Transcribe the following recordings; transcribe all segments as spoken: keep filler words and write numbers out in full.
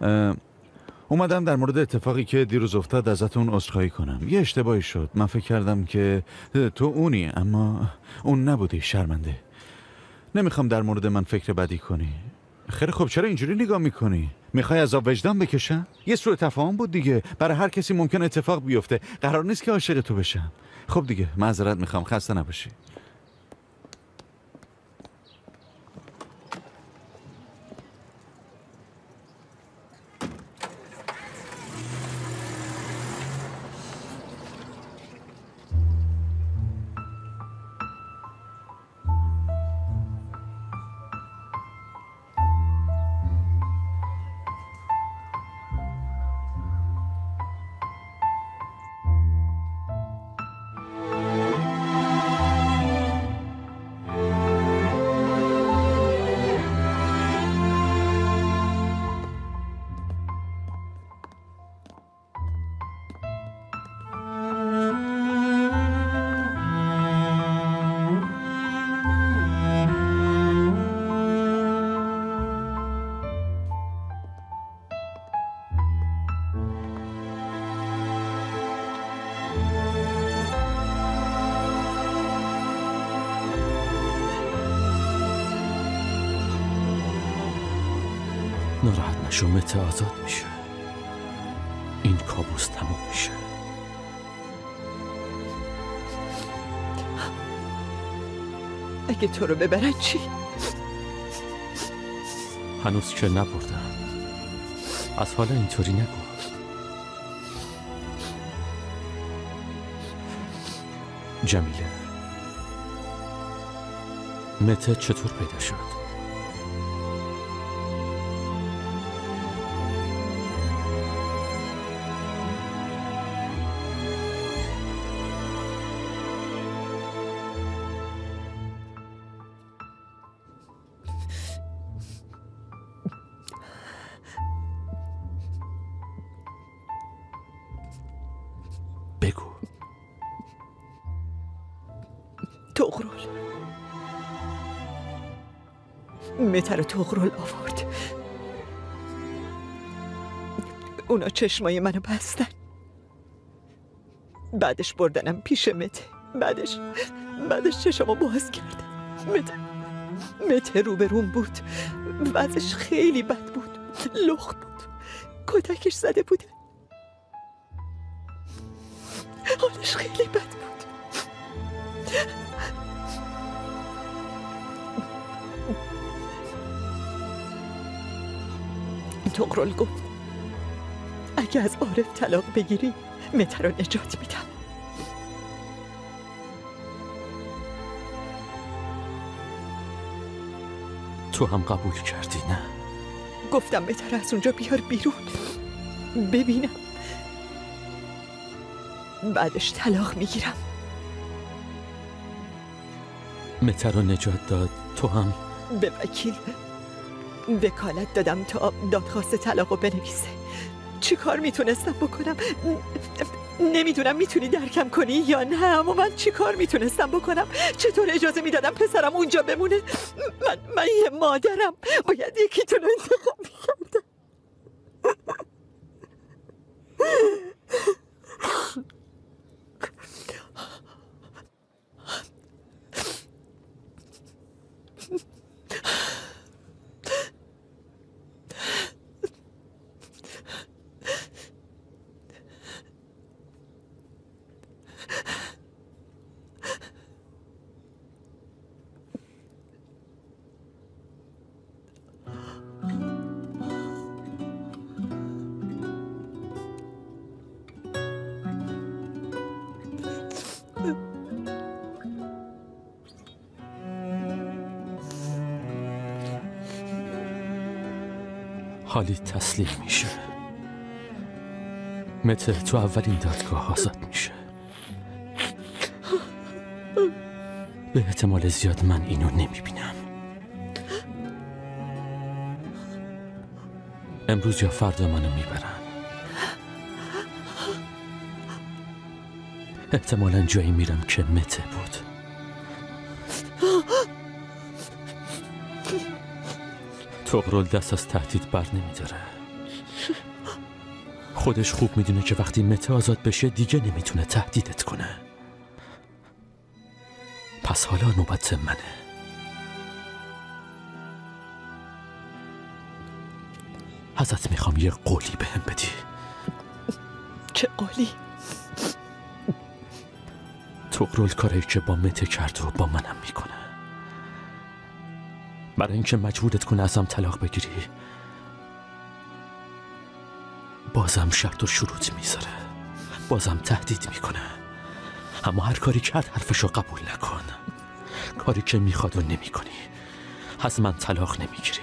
اومدم در مورد اتفاقی که دیروز افتاد ازتون عذرخواهی کنم. یه اشتباهی شد. من فکر کردم که تو اونی، اما اون نبودی. شرمنده. نمیخوام در مورد من فکر بدی کنی. خیلی خب، چرا اینجوری نگاه میکنی؟ میخوای عذاب وجدان بکشم؟ یه سوء تفاهم بود دیگه. برای هر کسی ممکن اتفاق بیفته. قرار نیست که عاشق تو بشم. خب دیگه، معذرت میخوام. خسته نباشی. ناراحت نشو، مته آزاد میشه. این کابوس تموم میشه. اگه تو رو ببرن چی؟ هنوز که نبردم. از حالا اینطوری نگو. جمیله، مته چطور پیدا شد؟ بگو. طغرل. مته رو طغرل آورد. اونا چشمای منو بستن. بعدش بردنم پیش مته. بعدش بعدش چشمو باز کردم. مته مته روبروم بود. وضعش خیلی بد بود. لخت بود. کتکش زده بودن. حالش خیلی بد بود. طغرل گفت اگه از عارف طلاق بگیری مته رو نجات میدم. تو هم قبول کردی نه؟ گفتم مته رو از اونجا بیار بیرون ببینم، بعدش طلاق میگیرم. مته رو نجات داد. تو هم به وکیل وکالت دادم تا دادخواست طلاق رو بنویسه. چی کار میتونستم بکنم؟ نمیدونم میتونی درکم کنی یا نه، اما من چی کار میتونستم بکنم؟ چطور اجازه میدادم پسرم اونجا بمونه؟ من, من یه مادرم، باید یکیتون رو انتخاب میکردم. حالی تسلیم میشه. مته تو اولین دادگاه آزاد میشه. به احتمال زیاد من اینو نمیبینم. امروز یا فردا منو میبرن. احتمالاً جایی میرم که مته بود. طغرل دست از تهدید بر نمیداره. خودش خوب میدونه که وقتی مته آزاد بشه دیگه نمیتونه تهدیدت کنه. پس حالا نوبت منه. ازت میخوام یه قولی بهم بدی. چه قولی؟ طغرل کاری که با مته کرد رو با منم میکنه. برای اینکه مجبورت کنه ازم طلاق بگیری بازم شرط و شروط میذاره، بازم تهدید میکنه. اما هر کاری کرد حرفشو قبول نکن. کاری که میخواد و نمیکنی. از من طلاق نمیگیری.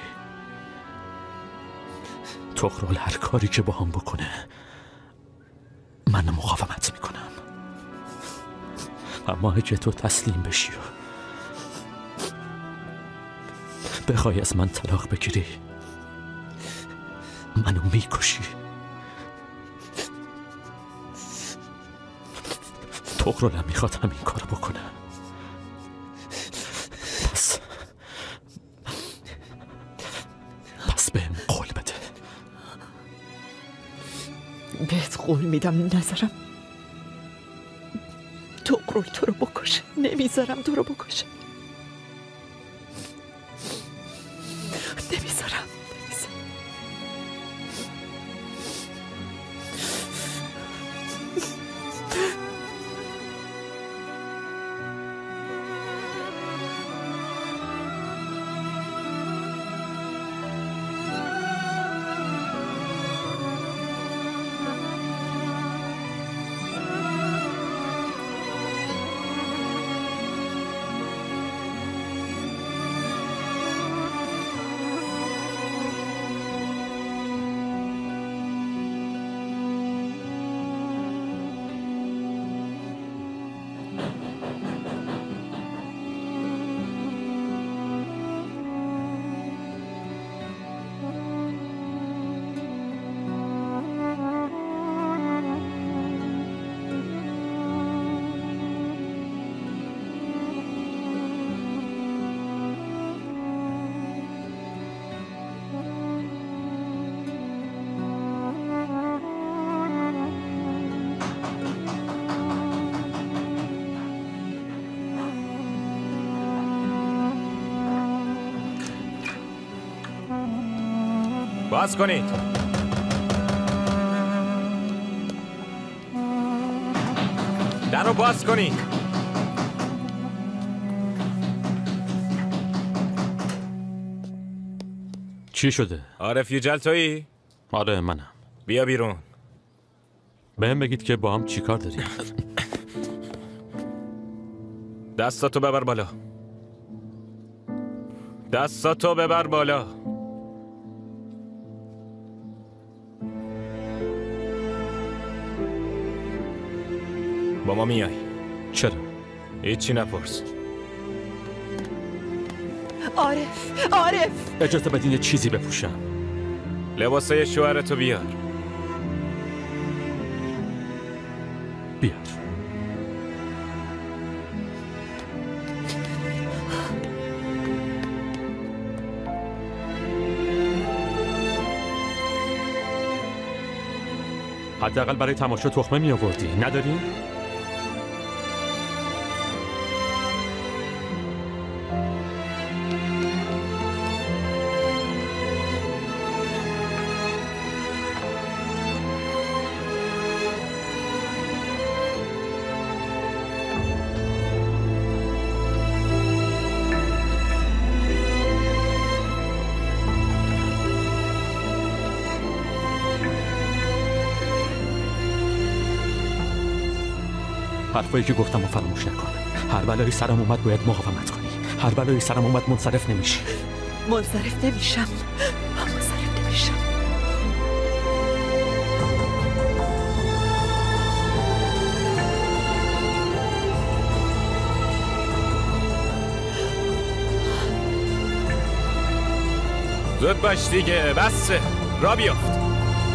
طغرل هر کاری که با هم بکنه من مقاومت میکنم. اما اگه تو تسلیم بشی و بخوای از من طلاق بگیری منو میکشی. طغرلم میخواد همین کارو بکنه. پس پس بهم قول بده. بهت قول میدم نذارم طغرل تو رو بکشه. نمیذارم تو رو بکشه. نمیذارم نمیذارم. باز کنید. در رو باز کنید. چی شده؟ عارف یوجل تویی؟ آره منم. بیا بیرون. بهم بگید که با هم چی کار داریم. دستاتو ببر بالا. دستاتو ببر بالا. با ما میای؟ چرا؟ هیچی نپرس. عارف عارف اجازه بدین یه چیزی بپوشم. لباسای شوهرتو بیار. بیار. حداقل برای تماشا تخمه می آوردی، نداری؟ حرفایی که گفتم و فراموش نکن. هر بلایی سرم اومد باید مقاومت کنی. هر بلایی سرم اومد منصرف نمیشی. منصرف نمیشم. منصرف نمیشم. زود باش دیگه. بسه. را بیافت.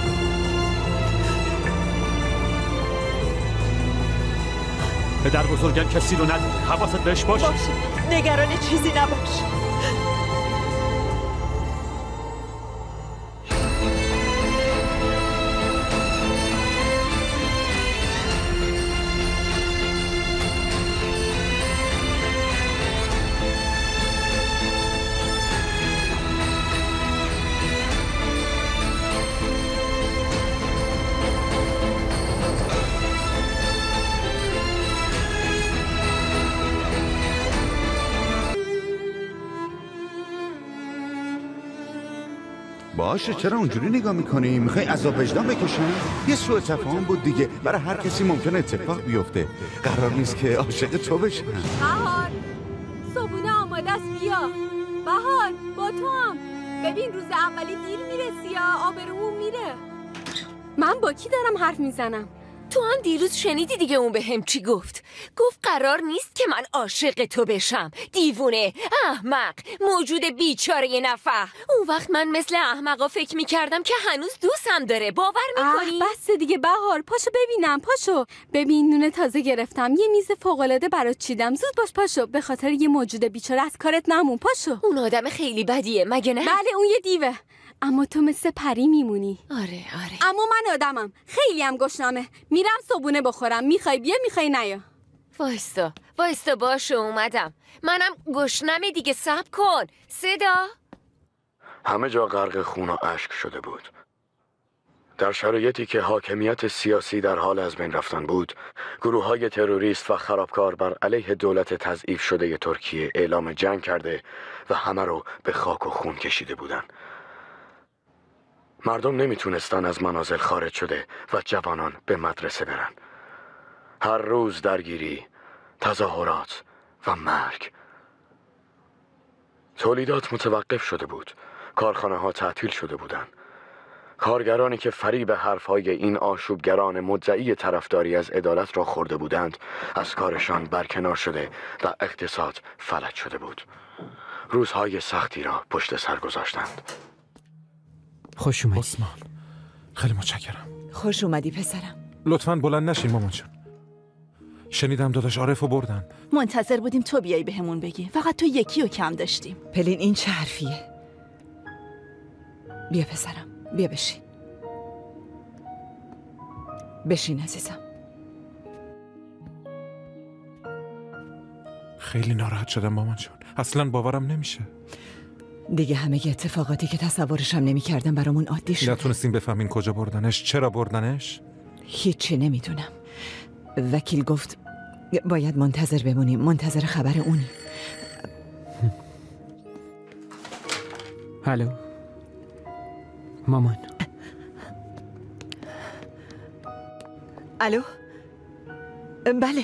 پدر بزرگم کسی رو نداره. حواست بهش باشه. باشه. نگران چیزی نباش. باشه چرا اونجوری نگاه میکنی؟ میخوای عذاب وجدان بکشن؟ یه سوء تفاهم بود دیگه. برای هر کسی ممکنه اتفاق بیفته. قرار نیست که عاشق تو بشن. بهار صبونه آماده است، بیا. بهار با تو هم. ببین روز اولی دیر میرسی یا آبرومون میره. من با کی دارم حرف میزنم؟ تو هم دیروز شنیدی دیگه اون به هم چی گفت؟ گفت قرار نیست که من عاشق تو بشم. دیوونه، احمق، موجود بیچاره نفر. اون وقت من مثل احمقا فکر میکردم که هنوز دوستم داره. باور میکنی؟ بس دیگه بهار، پاشو ببینم، پاشو. ببین نون تازه گرفتم، یه میز فوق‌العاده برات چیدم. زود باش پاشو، به خاطر یه موجود بیچاره از کارت نمون. پاشو. اون آدم خیلی بدیه مگه نه؟ بله اون یه دیوه، اما تو مثل پری میمونی. آره آره. اما من آدمم، خیلی هم گشنمه. میرم صبونه بخورم. میخوای بیا، میخوای نیا. وایستا وایستا باشه اومدم. منم گشنمه دیگه، صبر کن. صدا همه جا غرق خون و اشک شده بود. در شرایطی که حاکمیت سیاسی در حال از بین رفتن بود، گروه های تروریست و خرابکار بر علیه دولت تضعیف شده ترکیه اعلام جنگ کرده و همه رو به خاک و خون کشیده بودن. مردم نمیتونستن از منازل خارج شده و جوانان به مدرسه برن. هر روز درگیری، تظاهرات و مرگ. تولیدات متوقف شده بود. کارخانه ها تعطیل شده بودند. کارگرانی که فریب حرفهای این آشوبگران مدعی طرفداری از عدالت را خورده بودند از کارشان برکنار شده و اقتصاد فلج شده بود. روزهای سختی را پشت سر گذاشتند. خوش اومدی عثمان. خیلی متشکرم. خوش اومدی پسرم. لطفاً بلند نشین مامان جان. شنیدم داداش عارفو بردن. منتظر بودیم تو بیای بهمون بگی. فقط تو یکی رو کم داشتیم. پلین این چه حرفیه؟ بیا پسرم، بیا بشین. بشین عزیزم. خیلی ناراحت شدم مامان جان. اصلاً باورم نمیشه. دیگه همه اتفاقاتی که تصورشم نمی کردم برامون عادی شد. نتونستیم بفهمین کجا بردنش، چرا بردنش؟ هیچی نمیدونم. وکیل گفت باید منتظر بمونیم، منتظر خبر اونی. الو مامان. الو بله.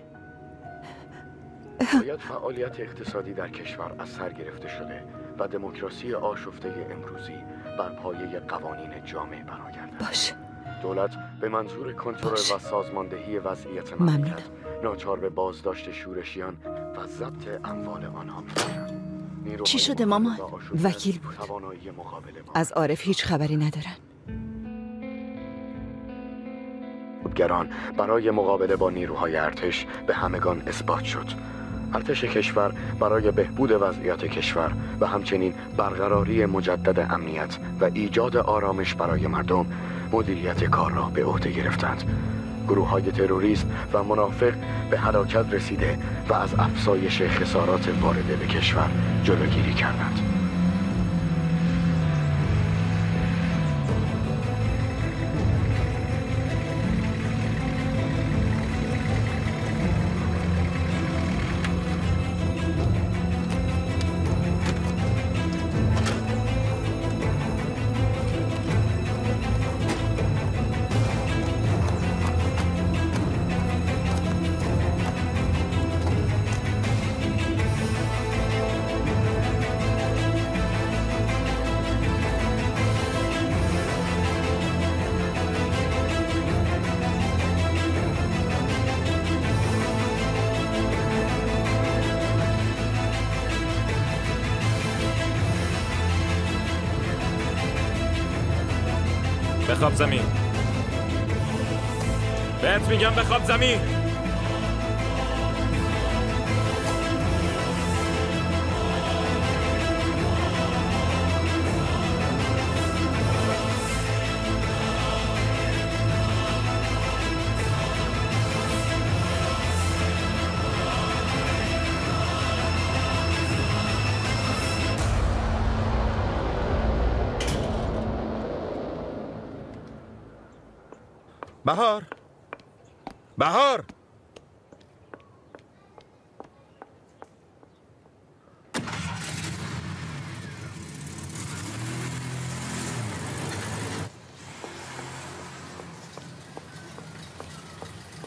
باید فعالیت اقتصادی در کشور از سر گرفته شده و دموکراسی آشفته امروزی بر پایه قوانین جامع برآگردد. باشه. دولت به منظور کنترل و سازماندهی وضعیت مملکت ناچار به بازداشت شورشیان و ضبط اموال آنها می‌باشد. چی شده مامان؟ وکیل بود. از عارف هیچ خبری ندارن. گران برای مقابله با نیروهای ارتش به همگان اثبات شد. ارتش کشور برای بهبود وضعیت کشور و همچنین برقراری مجدد امنیت و ایجاد آرامش برای مردم مدیریت کار را به عهده گرفتند. گروه‌های تروریست و منافق به هلاکت رسیده و از افزایش خسارات وارده به کشور جلوگیری کردند. بخواب زمین. بهت میگم بخواب زمین. بهار بهار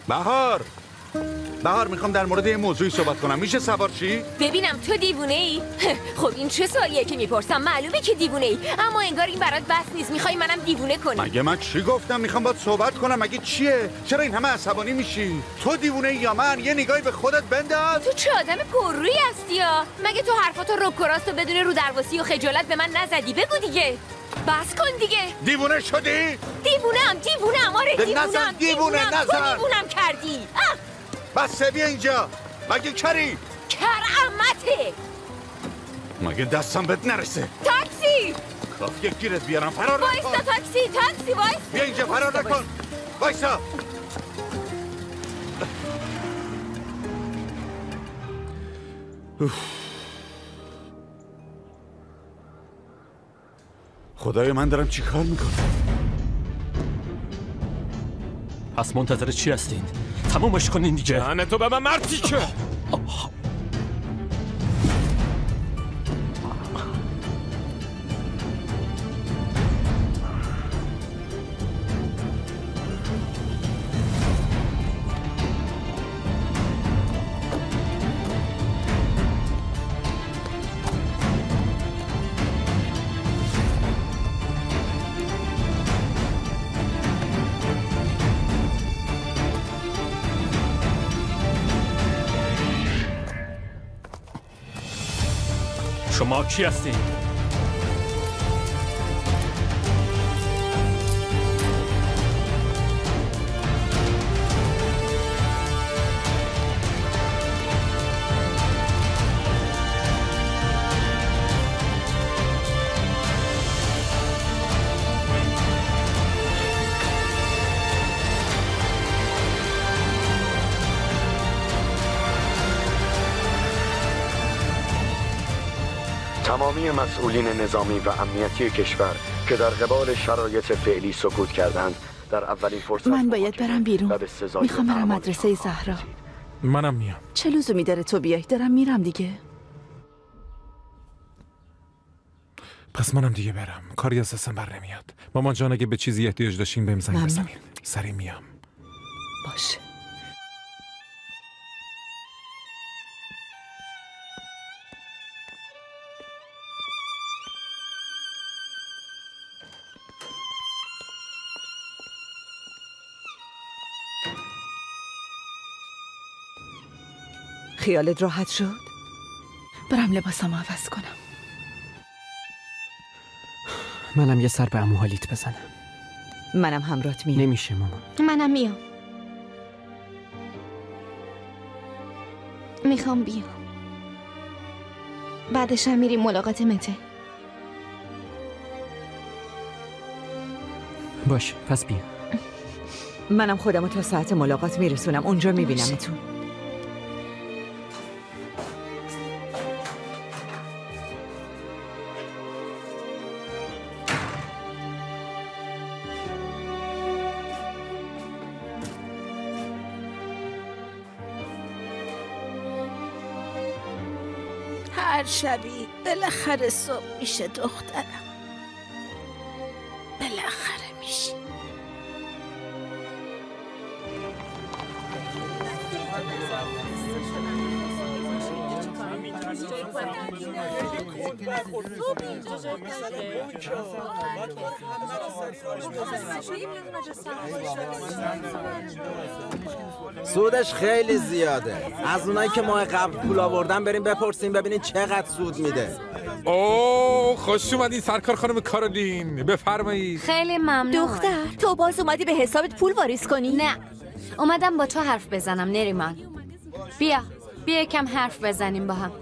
بهار بهار میخوام در مورد یه موضوعی صحبت کنم. میشه سوار چی؟ ببینم تو دیوونه ای؟ خب این چه سوالیه که میپرسم؟ معلومه که دیوونه ای، اما انگار این برات بس نیست. میخوای منم دیوونه کنی؟ مگه من چی گفتم؟ میخوام باهات صحبت کنم. مگه چیه؟ چرا این همه عصبانی میشی؟ تو دیوونه ای یا من؟ یه نگاهی به خودت بنداز. تو چه آدم پررویی هستی یا؟ مگه تو حرفاتو رک و راست و بدون رو درواسی و خجالت به من نزدی؟ بگو دیگه. بس کن دیگه. دیوونه شدی؟ دیوونم دیوونم آره دیوونم نزن دیوونه نزن. تو دیوونم کردی. بس بیا اینجا. مگه کری؟ کر عمته. مگه دستم بهت نرسه؟ تاکسی. کافیه گیرت بیارم. فرار نکن. وایستا تاکسی تاکسی وایستا. بیا اینجا فرار نکن. وایستا. خدای من دارم چی کار میکنم؟ پس منتظر چی هستین؟ تمومش کنین دیگه. دهنه تو به من مرتی که شما کی هستین؟ تمامی مسئولین نظامی و امنیتی کشور که در قبال شرایط فعلی سکوت کردند در اولین فرصت من باید برم بیرون. میخوام برم مدرسه زهرا. منم میام. چه لزومی داره تو بیای؟ دارم میرم دیگه. پس منم دیگه برم. کاری از دستم بر نمیاد. مامان جان اگه به چیزی احتیاج داشتین بهم زنگ بزنین. سری میام. باشه. خیالت راحت شد؟ برم لباسمو عوض کنم. منم یه سر به عمو حالیت بزنم. منم همراهت میام. نمیشه مامان. منم میام. میخوام بیام. بعدش هم میریم ملاقات مته. باشه پس بیا. منم خودمو تا ساعت ملاقات میرسونم. اونجا میبینمتون. هر شبی بالاخره صبح میشه دخترم. بالاخره میشه. سودش خیلی زیاده. از اونایی که ماه قبل پول آوردن بریم بپرسیم ببینین چقدر سود میده. اوه خوش اومدین سرکار خانم کارولین. بفرمایید. خیلی ممنون. دختر تو باز اومدی به حسابت پول واریز کنی؟ نه اومدم با تو حرف بزنم نریمان. بیا بیا یکم حرف بزنیم با هم.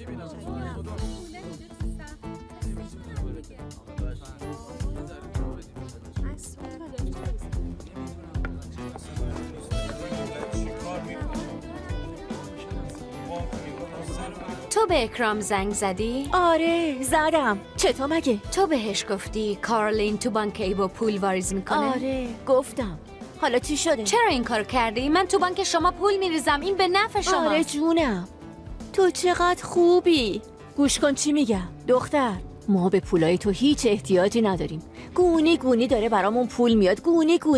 تو به اکرام زنگ زدی؟ آره زدم. چطور مگه؟ تو بهش گفتی کارولین تو بانک ایبو پول واریز میکنه؟ آره گفتم. حالا چی شده؟ چرا این کار کردی؟ من تو بانک شما پول میریزم. این به نفع شما. آره جونم. تو چقدر خوبی. گوش کن چی میگم دختر. ما به پولای تو هیچ احتیاجی نداریم. گونی گونی داره برامون پول میاد. گونی گونی.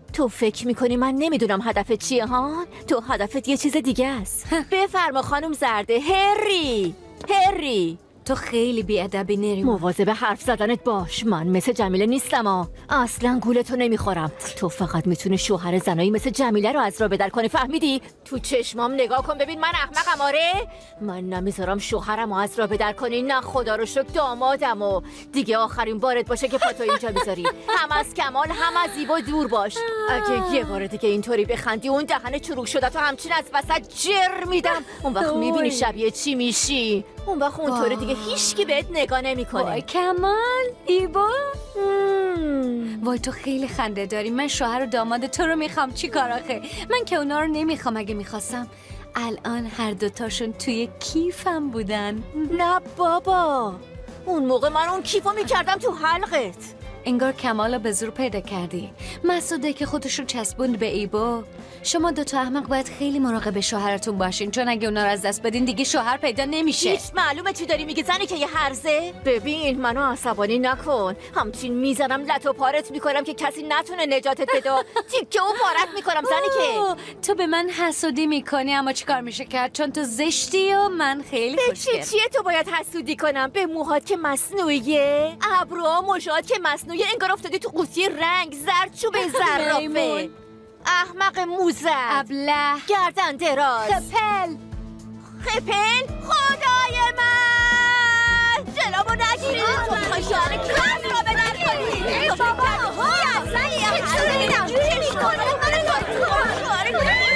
تو فکر میکنی من نمیدونم هدفت چیه ها؟ تو هدفت یه چیز دیگه است. بفرما خانم زرده. هری هری تو خیلی بی‌ادبی نری. مواظب حرف زدنت باش. من مثل جمیله نیستم ها. اصلا گولتو نمیخورم. تو فقط میتونه شوهر زنایی مثل جمیله رو از راه بدر کنی، فهمیدی؟ تو چشمام نگاه کن ببین من احمقم. آره من نمیذارم شوهرم رو از راه بدر کنی. نه خدا رو شکر دامادم و دیگه آخرین بارت باشه که پاتو اینجا میذاری. هم از کمال هم از زیبا دور باش. اگه یه بار دیگه اینطوری بخندی اون دهن چروک شده تو همچین از وسط جر میدم. اون وقت میبینی شبیه چی میشی. اون وقت اونطوری دیگه هیچکی بهت نگاه نمیکنه. وای کمال ایبا وای تو خیلی خنده داری. من شوهر و داماد تو رو میخوام. چی کار آخه؟ من که اونا رو نمیخوام. اگه میخواستم الان هر دوتاشون توی کیفم بودن. نه بابا اون موقع من اون کیفو میکردم تو حلقت. انگار کمال رو به زور پیدا کردی. مسعوده که خودش رو چسبوند به ایبا. شما دوتا احمق باید خیلی مراقب شوهرتون باشین، چون اگه اونا رو از دست بدین دیگه شوهر پیدا نمیشه. هیچ معلومه چی داری میگی زنی که یه هرزه؟ ببین منو عصبانی نکن. همچین میزنم لط و پارت میکنم که کسی نتونه نجاتت بده. تیکه و پارت میکنم زنی که. تو به من حسودی میکنی اما چیکار میشه کرد؟ چون تو زشتی و من خیلی خوشگل. به چی چیه تو باید حسودی کنم؟ به موهات که مصنوعیه، ابروها مشات که مصنوعیه، انگار افتادی تو قوطی رنگ زردچوب زرافه. احمق موزه، ابله، گردن دراز، خپل خپل. خدای من جلومو نگیری. تو میخوای شوهر کس را بدر کنی. ای بابا های اصلا یه چیزی نمیدم. چی میکنه من تو شوهر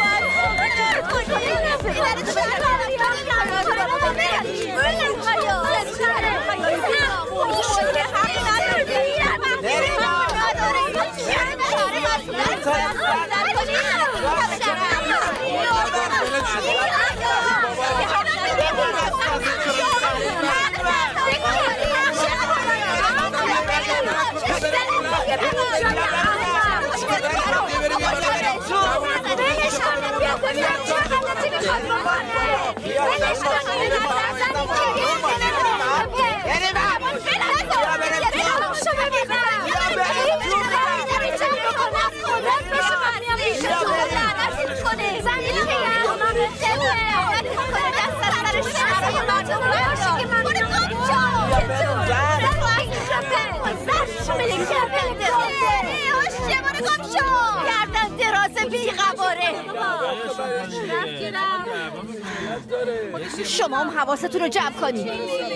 گردن دراز بی‌قواره. شما هم حواستون رو جمع کنید.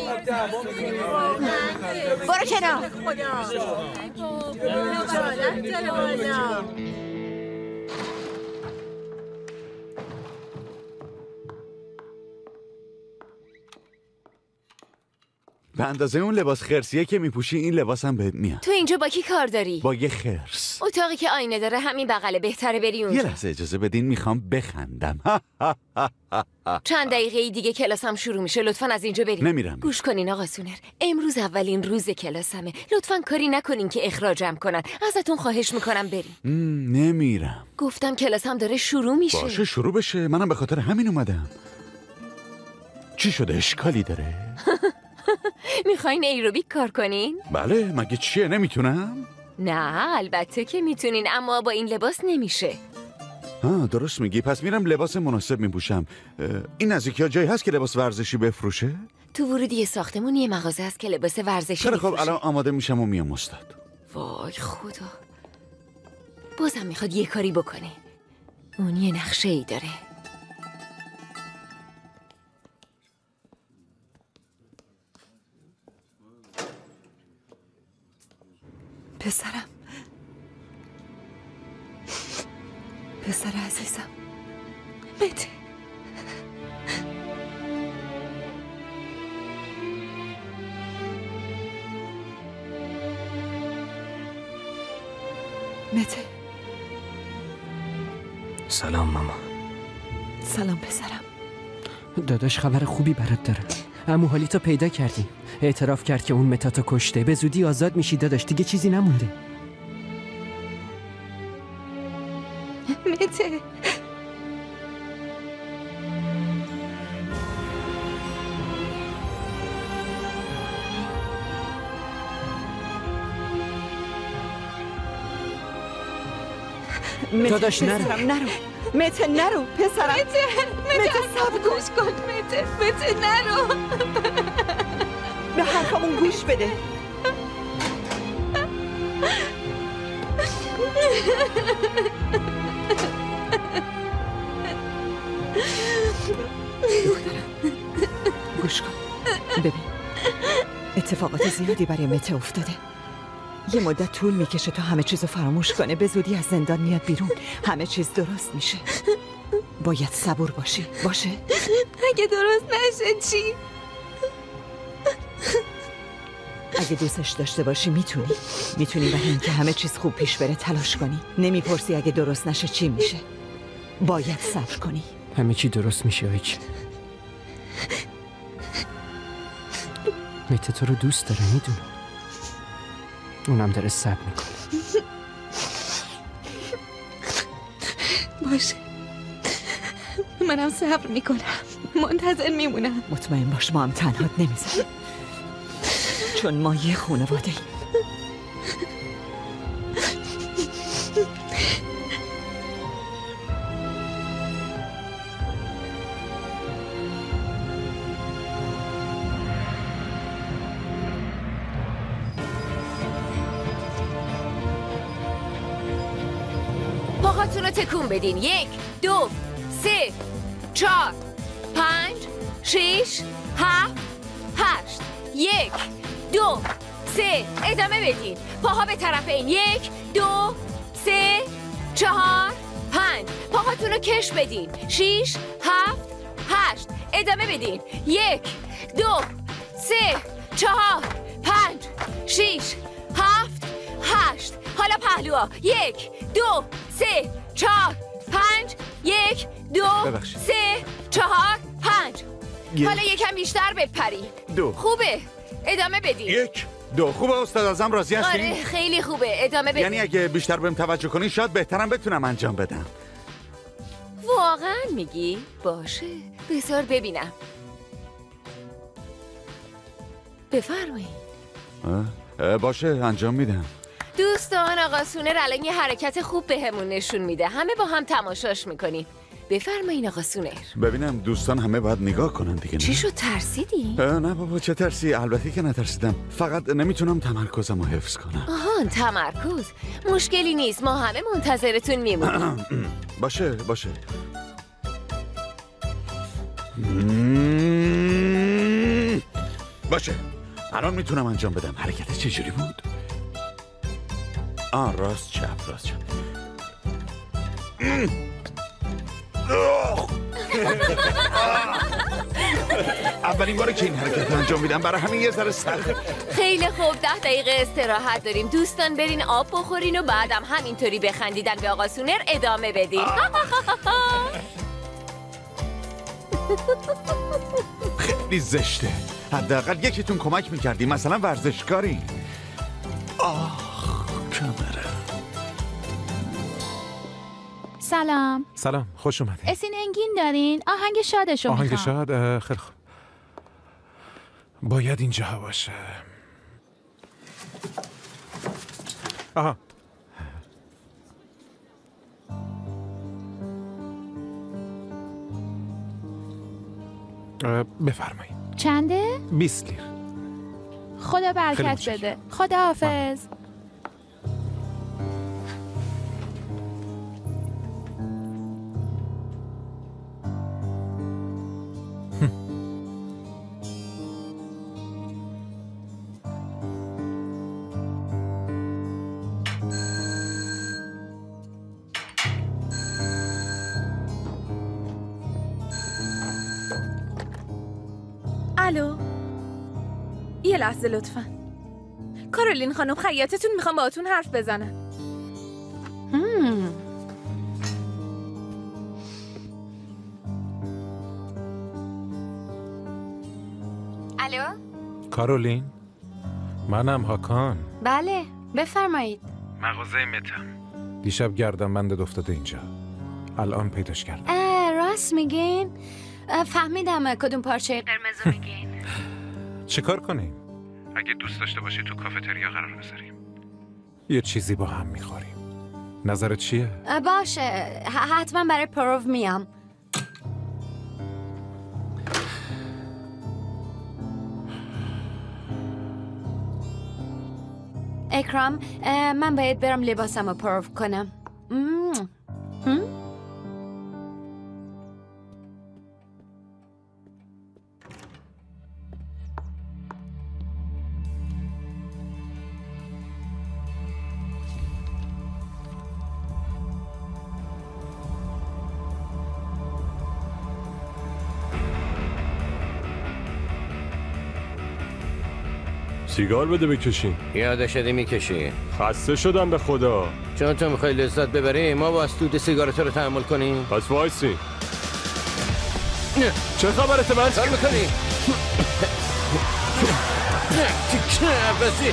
برو کنار. به اندازه اون لباس خرسیه که میپوشی این لباسم بهت میاد. تو اینجا با کی کار داری؟ با یه خرس. اتاقی که آینه داره همین بغله، بهتره بری اونجا. یه لحظه اجازه بدین میخوام بخندم. چند دقیقه دیگه کلاسم شروع میشه، لطفاً از اینجا بریم. نمیرم. گوش کنین آقا سونر، امروز اولین روز کلاسمه، لطفاً کاری نکنین که اخراجم کنن. ازتون خواهش میکنم بریم. نمیرم. گفتم کلاسم داره شروع میشه. باشه شروع بشه، منم به خاطر همین اومدم. چی شده؟ اشکالی داره؟ میخواین ایروبیک کار کنین؟ بله، مگه چیه؟ نمیتونم؟ نه البته که میتونین، اما با این لباس نمیشه. آه درست میگی، پس میرم لباس مناسب میپوشم. این نزدیکی ها جایی هست که لباس ورزشی بفروشه؟ تو ورودی ساختمون یه مغازه هست که لباس ورزشی خیلی خب، میفروشه. الان آماده میشم و میام استاد. وای خدا، بازم میخواد یه کاری بکنه. اون یه نقشه ای داره. پسرم، پسر عزیزم، مته. مته. سلام ماما. سلام پسرم. داداش خبر خوبی برات داره. عمو حالیتو پیدا کردیم. اعتراف کرد که اون متاتو کشته. به زودی آزاد میشی داداش، دیگه چیزی نمونده. مته. داداش نرو. پسرم نرو مته نرو پسرم. مته مته صبر گوش کن مته مته نرو. به حرفمون گوش بده. دخترم گوش کن. ببین اتفاقات زیادی برای مته افتاده. یه مدت طول میکشه تا همه چیزو فراموش کنه. به زودی از زندان میاد بیرون. همه چیز درست میشه. باید صبور باشی. باشه؟ اگه درست نشه چی؟ اگه دوستش داشته باشی میتونی میتونی برای اینکه همه چیز خوب پیش بره تلاش کنی. نمیپرسی اگه درست نشه چی میشه. باید صبر کنی. همه چی درست میشه آیچ. مته تو رو دوست داره میدونم. اونم داره صبر میکنه. باشه منم صبر میکنم. منتظر میمونم. مطمئن باش ما هم تنهات نمیذاریم، چون ما یه خانواده ایم. پاهاتون رو تکون بدین. یک دو سه چهار پنج شش هفت هشت. یک دو سه ادامه بدین. پاها به طرف این. یک دو سه چهار پنج. پاهاتون رو کش بدین. شش هفت هشت. ادامه بدین. یک دو سه چهار پنج شش هفت هشت. حالا پهلوها. یک دو سه چهار پنج. یک دو ببخشید. سه چهار پنج. یک. حالا یکم بیشتر بپری. دو. خوبه ادامه بدین. یک دو. خوبه استاد ازم راضی هستین؟ آره خیلی خوبه ادامه بدین. یعنی اگه بیشتر بهم توجه کنی شاید بهترم بتونم انجام بدم. واقعا میگی؟ باشه بذار ببینم. بفرمایید. باشه انجام میدم. دوستان آقا سونر الان یه حرکت خوب بهمون نشون میده. همه با هم تماشاش میکنیم. بفرمایین آقا سونر. ببینم دوستان همه باید نگاه کنن دیگه. نه چی شد ترسیدی؟ نه بابا چه ترسی. البته که نترسیدم، فقط نمیتونم تمرکزم رو حفظ کنم. آهان تمرکز مشکلی نیست. ما همه منتظرتون میمونیم. باشه باشه. باشه الان میتونم انجام بدم. حرکت چجوری بود؟ آه راست چپ راست چپ. اولین باره که این حرکت انجام میدم، برای همین یه ذره سخته. خیلی خوب ده دقیقه استراحت داریم. دوستان برین آب بخورین و بعدم همینطوری بخندیدن به آقا سونر ادامه بدین. خیلی زشته. حداقل یکیتون کمک میکردی، مثلا ورزشکاری. آخ کمره. سلام. سلام خوش اومدین. اسین انگین دارین؟ آهنگ شادشو میخوام. آهنگ شاد خیلی خوب. باید اینجا باشه. آها بفرمایید. چنده؟ بیست لیر. خدا برکت بده. خدا حافظ. الو یه لحظه لطفا. کارولین خانم خیاطتون میخوام باهاتون حرف بزنن. هم. الو کارولین منم هاکان. بله بفرمایید. مغازه متم. دیشب گردنبندت افتاده اینجا. الان پیداش کردم. اه راست میگین؟ فهمیدم کدوم پارچه قرمز میگین. چه کار کنیم؟ اگه دوست داشته باشی تو کافتریا قرار بذاریم. یه چیزی با هم میخوریم. نظرت چیه؟ باشه حتما برای پروو میام. اکرام من باید برم لباسم رو پروو کنم. هم؟ سیگار بده بکشیم. یاده شدی میکشی. خسته شدم به خدا. چون تو میخوای لذت ببری ما با دود سیگارت رو تحمل کنیم. پس وایسی. چه خبرته من؟ کار میکنی؟ چه عباسی؟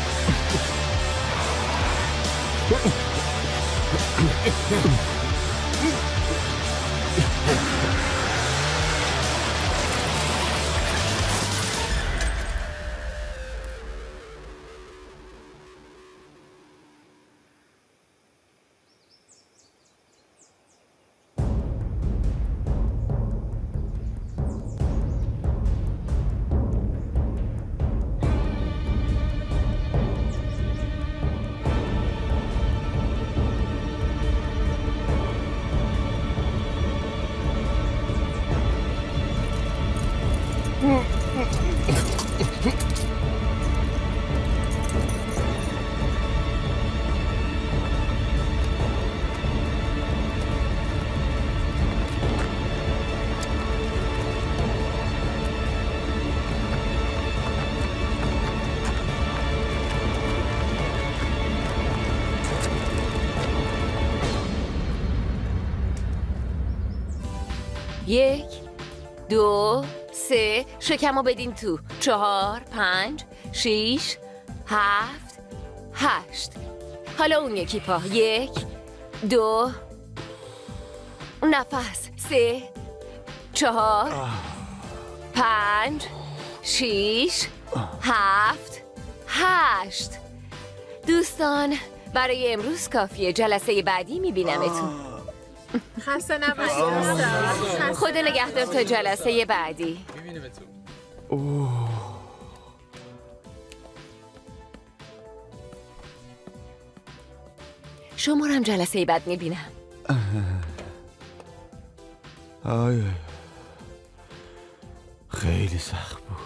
یک دو سه شکمو بدین تو. چهار پنج شیش هفت هشت. حالا اون یکی پا. یک دو نفس. سه چهار پنج شیش هفت هشت. دوستان برای امروز کافیه. جلسه بعدی میبینمتون. خسته نباشید. خدا نگهدار تا جلسه بعدی. شما رو هم جلسه بعد میبینم. آی خیلی سخت بود.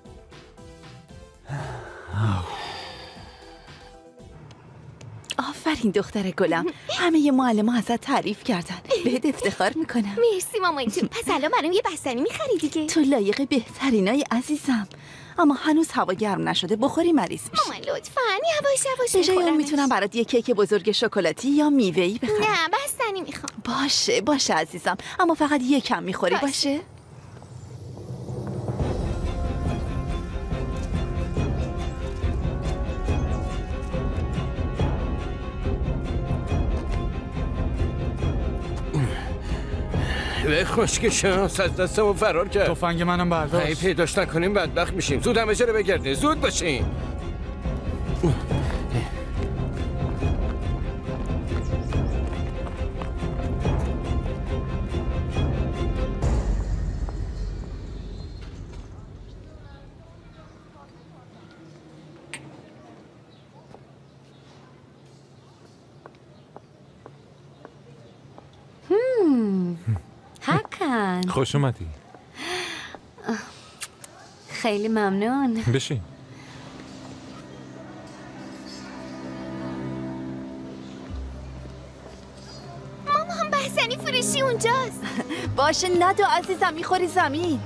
آفرین دختر گلم. همه معلم‌ها ازت تعریف کردن. بهت افتخار میکنم. مرسی مامان جون. پس الان برام یه بستنی میخری دیگه؟ تو لایق بهترینای عزیزم. اما هنوز هوا گرم نشده. بخوری مریض میشی. مامان لطفاً یواش یواش به جای اون بخورمش. میتونم برات یه کیک بزرگ شکلاتی یا میوه‌ای بخرم. نه بستنی میخوام. باشه باشه عزیزم. اما فقط یه کم میخوری باشه, باشه؟ به خشک شانس از دستمون فرار کرد. تفنگ منم برداشت. ای پیداش نکنیم بدبخت میشیم. زود همه جا رو بگردین. زود باشین. هاکان خوش اومدی. خیلی ممنون. بشین. ماما هم بستنی فروشی اونجاست. باشه ندو عزیزم میخوری زمین.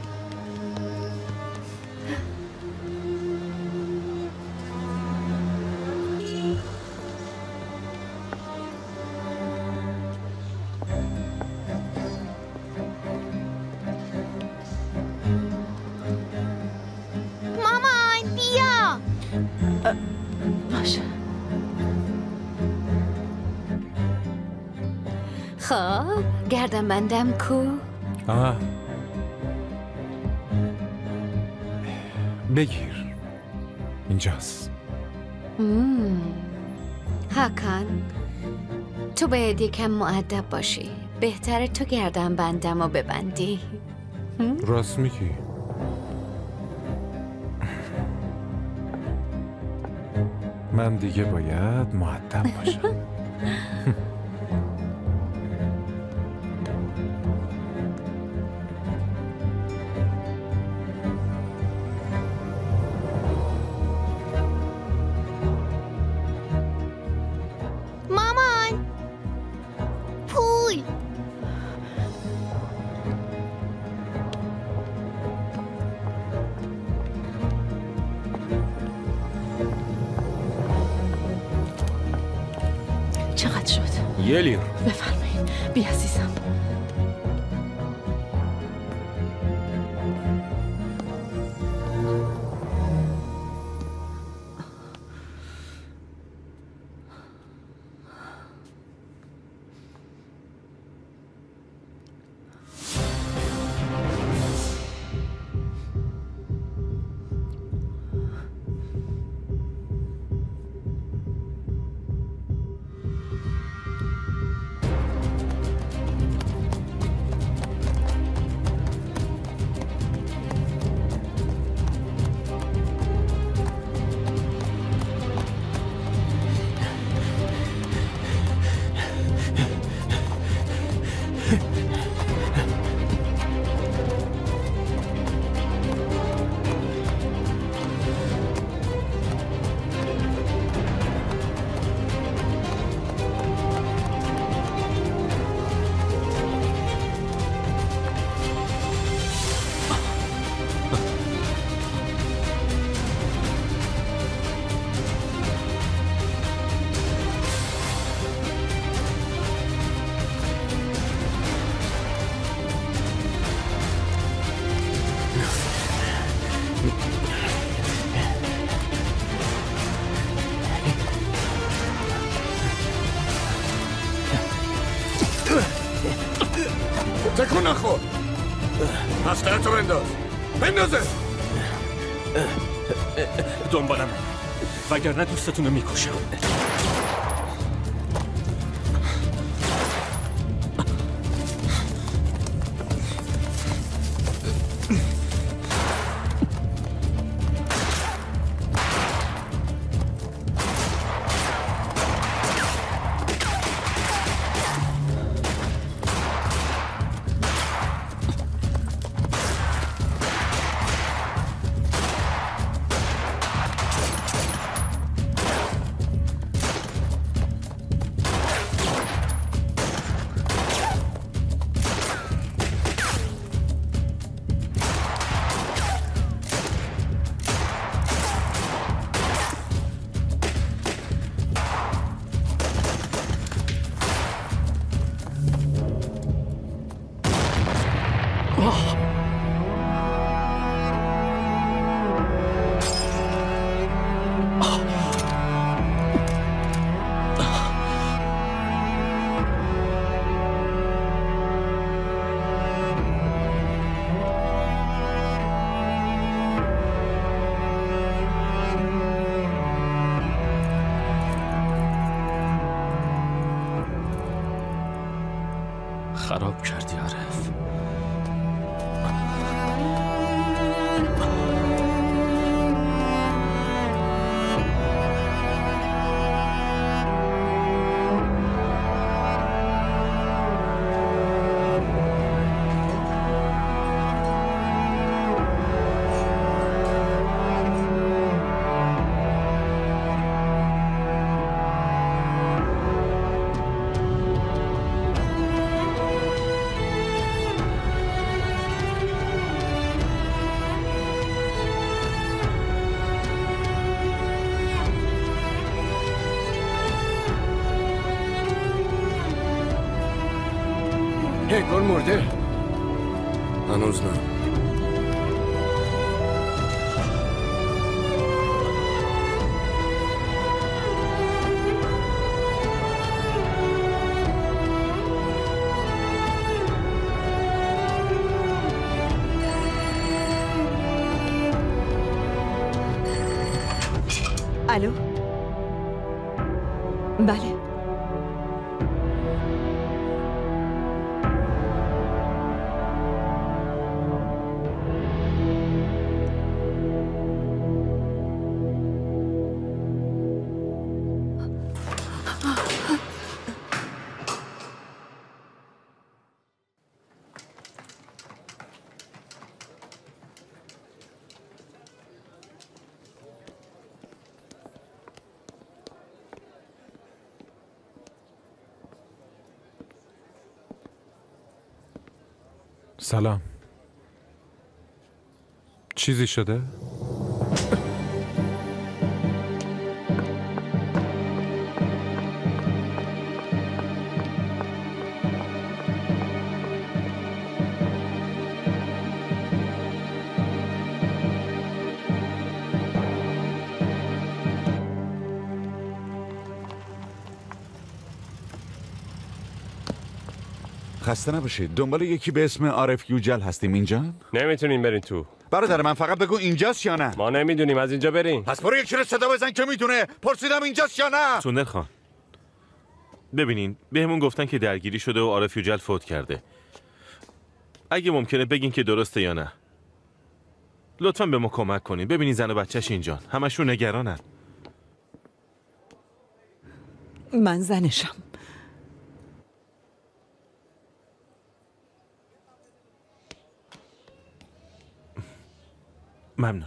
خب گردن بندم کو؟ آه بگیر اینجاست. هاکان تو باید یکم مؤدب باشی. بهتره تو گردن بندم و ببندی. راست میگی. من دیگه باید مؤدب باشم. مامان پول. چقدر شد؟ یه لیر. بفرمایید. بی عزیزم. تکون نخور. مسخرتو بنداز. بندازه. دنبالم وگرنه دوستتون رو میکشم. خراب کردی عارف. انگار مرده. هنوز نه. الو؟ بله. سلام. چیزی شده؟ خسته نباشید. دنبال یکی به اسم عارف یوجل هستیم اینجا؟ نمیتونین برین تو. برادر من فقط بگو اینجاست یا نه؟ ما نمیدونیم، از اینجا برین. پس برو یکی رو صدا بزن که میدونه. پرسیدم اینجاست یا نه؟ سوندر خان، ببینین بهمون گفتن که درگیری شده و عارف یوجل فوت کرده. اگه ممکنه بگین که درسته یا نه. لطفاً به ما کمک کنین. ببینین زن و بچه‌ش اینجان. همشون نگرانن. من زنشم. ممنونم.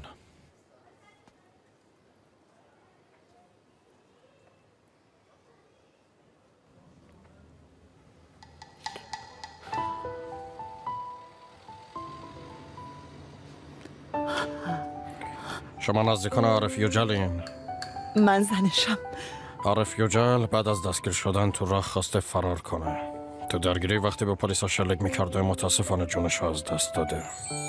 شما نزدیکان عارف یوجلین؟ من زنشم. عارف یوجل بعد از دستگیر شدن تو راه خواسته فرار کنه. تو درگیری وقتی به پلیس ها شلیک میکرده متاسفانه جونش از دست داده.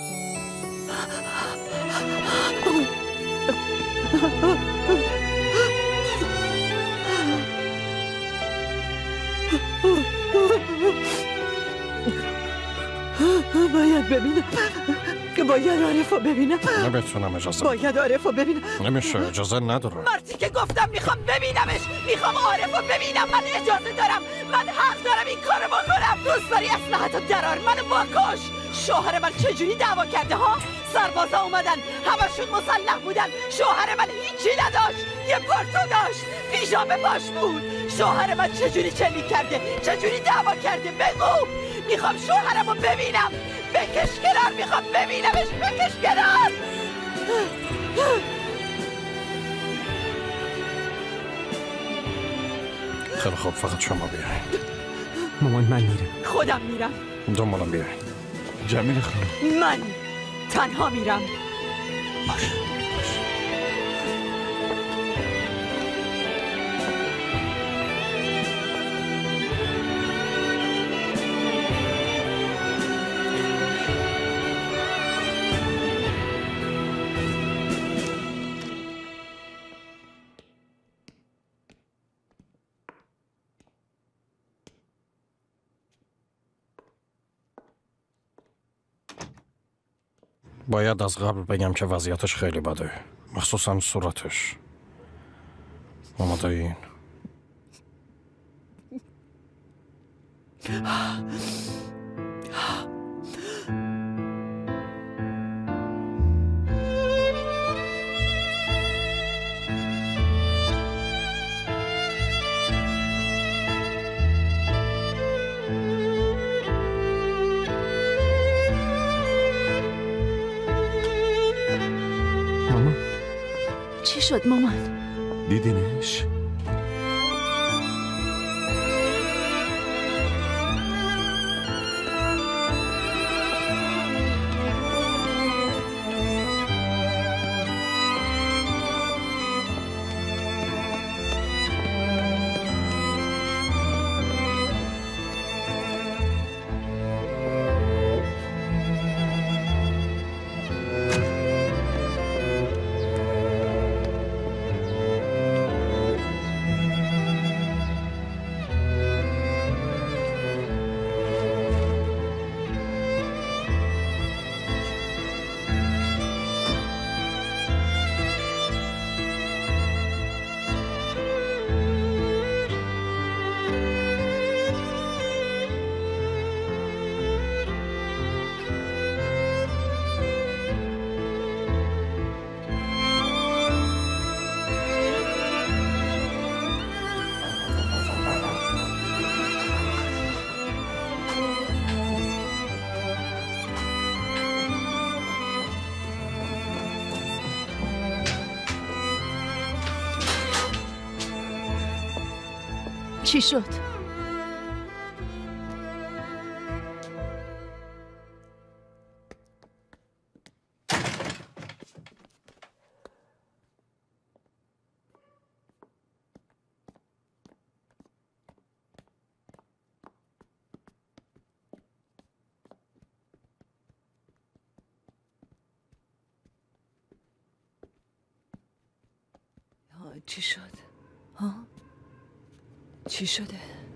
باید ببینم. باید عارفو ببینم. نمیتونم اجازه. باید عارفو ببینم. نمیشه، اجازه نداره. مردی که گفتم میخوام ببینمش. میخوام عارفو ببینم. من اجازه دارم. من حق دارم این کارو بکنم. دوست داری اسلحه‌تو درار منو باکش. شوهر من چجوری دعوا کرده ها؟ سربازا اومدن، همشون مسلح بودن. شوهر من هیچی نداشت، یه پارتو داشت، پیژامه باش بود. شوهر من چجوری چلی کرده؟ چجوری دعوا کرده؟ بگو. میخوام شوهرمو ببینم. بکش کنار، میخوام ببینمش. بکش کنار. خیلی خوب، فقط شما بیاین. مامان من میرم. خودم میرم. دنبالم بیاین. جمیل خانم، من تنها میرم. باش. باید از قبل بگم که وضعیتش خیلی بده، مخصوصا صورتش. آماده این؟ چی شد مامان؟ دیدینش؟ چی شد؟ چی شد؟ ها؟ چی شده؟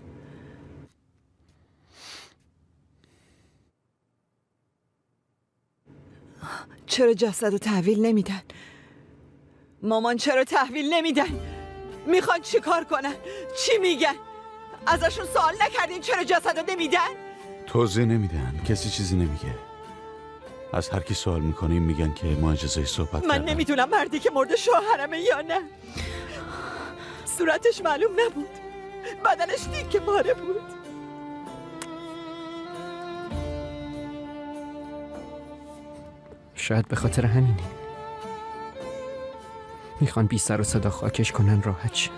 چرا جسد رو تحویل نمیدن؟ مامان چرا تحویل نمیدن؟ میخوان چی کار کنن؟ چی میگن؟ ازشون سوال نکردین چرا جسد رو نمیدن؟ توضیح نمیدن، کسی چیزی نمیگه. از هر کی سوال میکنیم میگن که ما اجازه صحبت من کردن. نمیدونم مردی که مرده شوهرمه یا نه. صورتش معلوم نبود، بدنش تیکه پاره بود. شاید به خاطر همینه میخوان بی سر و صدا خاکش کنن راحت شن.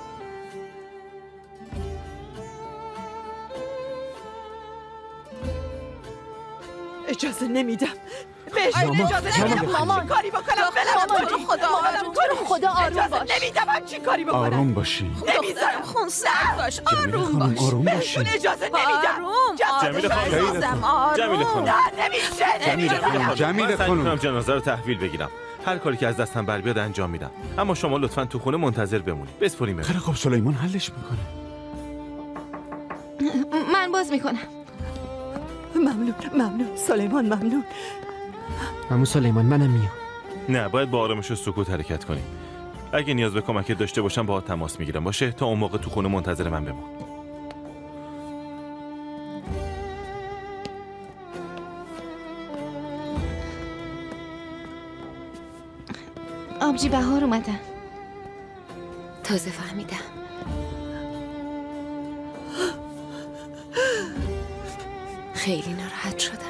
اجازه نمیدم بهش اجازه نمیدم. مامان کاری بکنم بلم تو رو خدا آروم تو رو خدا آروم باش. نمیدم من چی کاری بکنم. آروم باشی. نمیذارم خونسرد باش. آروم باش. آروم باشی. اجازه نمیدم. جمیله خانم جمیله خانم نه نمیشه. جمیله خانم جمیله خانم جنازه رو تحویل بگیرم. هر کاری که از دستم بر بیاد انجام میدم. اما شما لطفاً تو خونه منتظر بمونید. بسپریم. خیلی خب سلیمان حلش میکنه. من باز میکنم. ممنون ممنون سلیمان ممنون. عمو سلیمان منم میام. نه باید با آرامش و سکوت حرکت کنیم. اگه نیاز به کمک داشته باشم باهات تماس میگیرم باشه. تا اون موقع تو خونه منتظر من بمون. آبجی بهار اومدن. تازه فهمیدم. خیلی ناراحت شدم.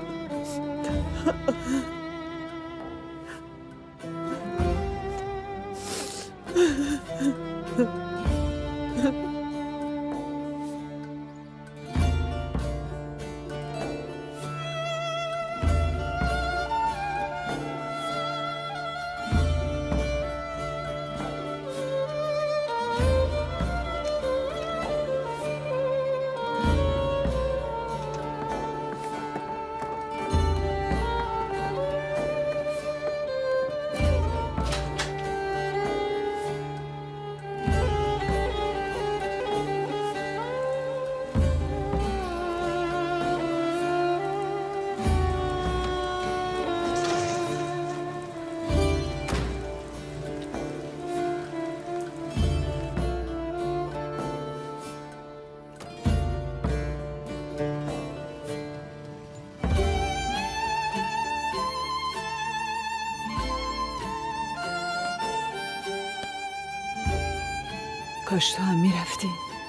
کاش تو هم میرفتی.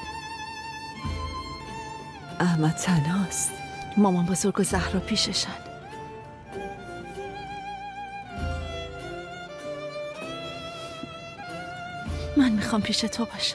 احمد تنهاست. مامان بزرگ و زهرا پیششن. من میخوام پیش تو باشم.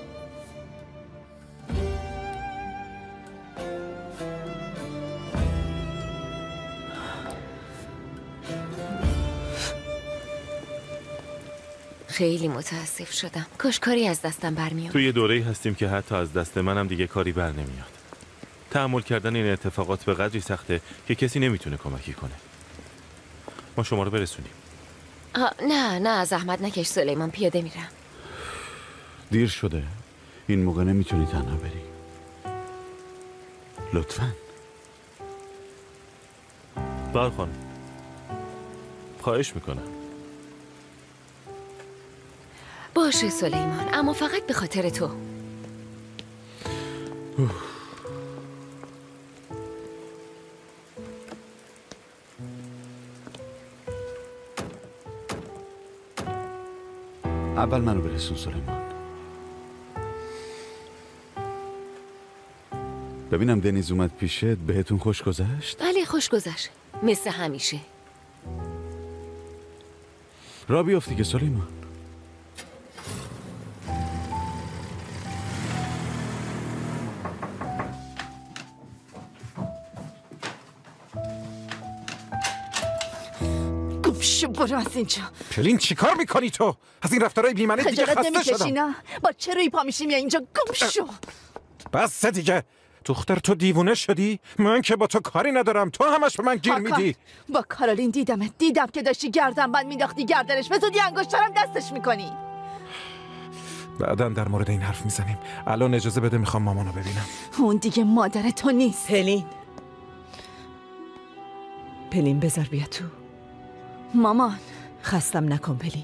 خیلی متاسف شدم. کاش کاری از دستم برمیاد. توی یه دوره‌ای هستیم که حتی از دست منم دیگه کاری بر نمیاد. تحمل کردن این اتفاقات به قدری سخته که کسی نمیتونه کمکی کنه. ما شما رو برسونیم. نه نه زحمت نکش سلیمان، پیاده میرم. دیر شده. این موقع نمیتونی تنها بری. لطفاً. بار خانم خواهش میکنم. باشه سلیمان، اما فقط به خاطر تو. اول منو برسون سلیمان. ببینم دنیز اومد پیشت، بهتون خوش گذشت؟ بله خوش گذشت، مثل همیشه. را بیافتی که سلیمان. گمشو برو از اینجا. پلین چیکار میکنی تو؟ از این رفتارهای بی‌معنی دیگه خسته شدم. نه با چه روی پا میشیم یا اینجا؟ گمشو. بس دیگه. دختر تو دیوونه شدی؟ من که با تو کاری ندارم، تو همش به من گیر میدی. با کارولین دیدمت، دیدم که داشتی گردن بند مینداختی گردنش، به زودی انگشترم دستش میکنی. بعداً در مورد این حرف میزنیم. الان اجازه بده میخوام مامانو ببینم. اون دیگه مادر تو نیست. پلین پلین بذار بیا تو. مامان خستم نکن پلین.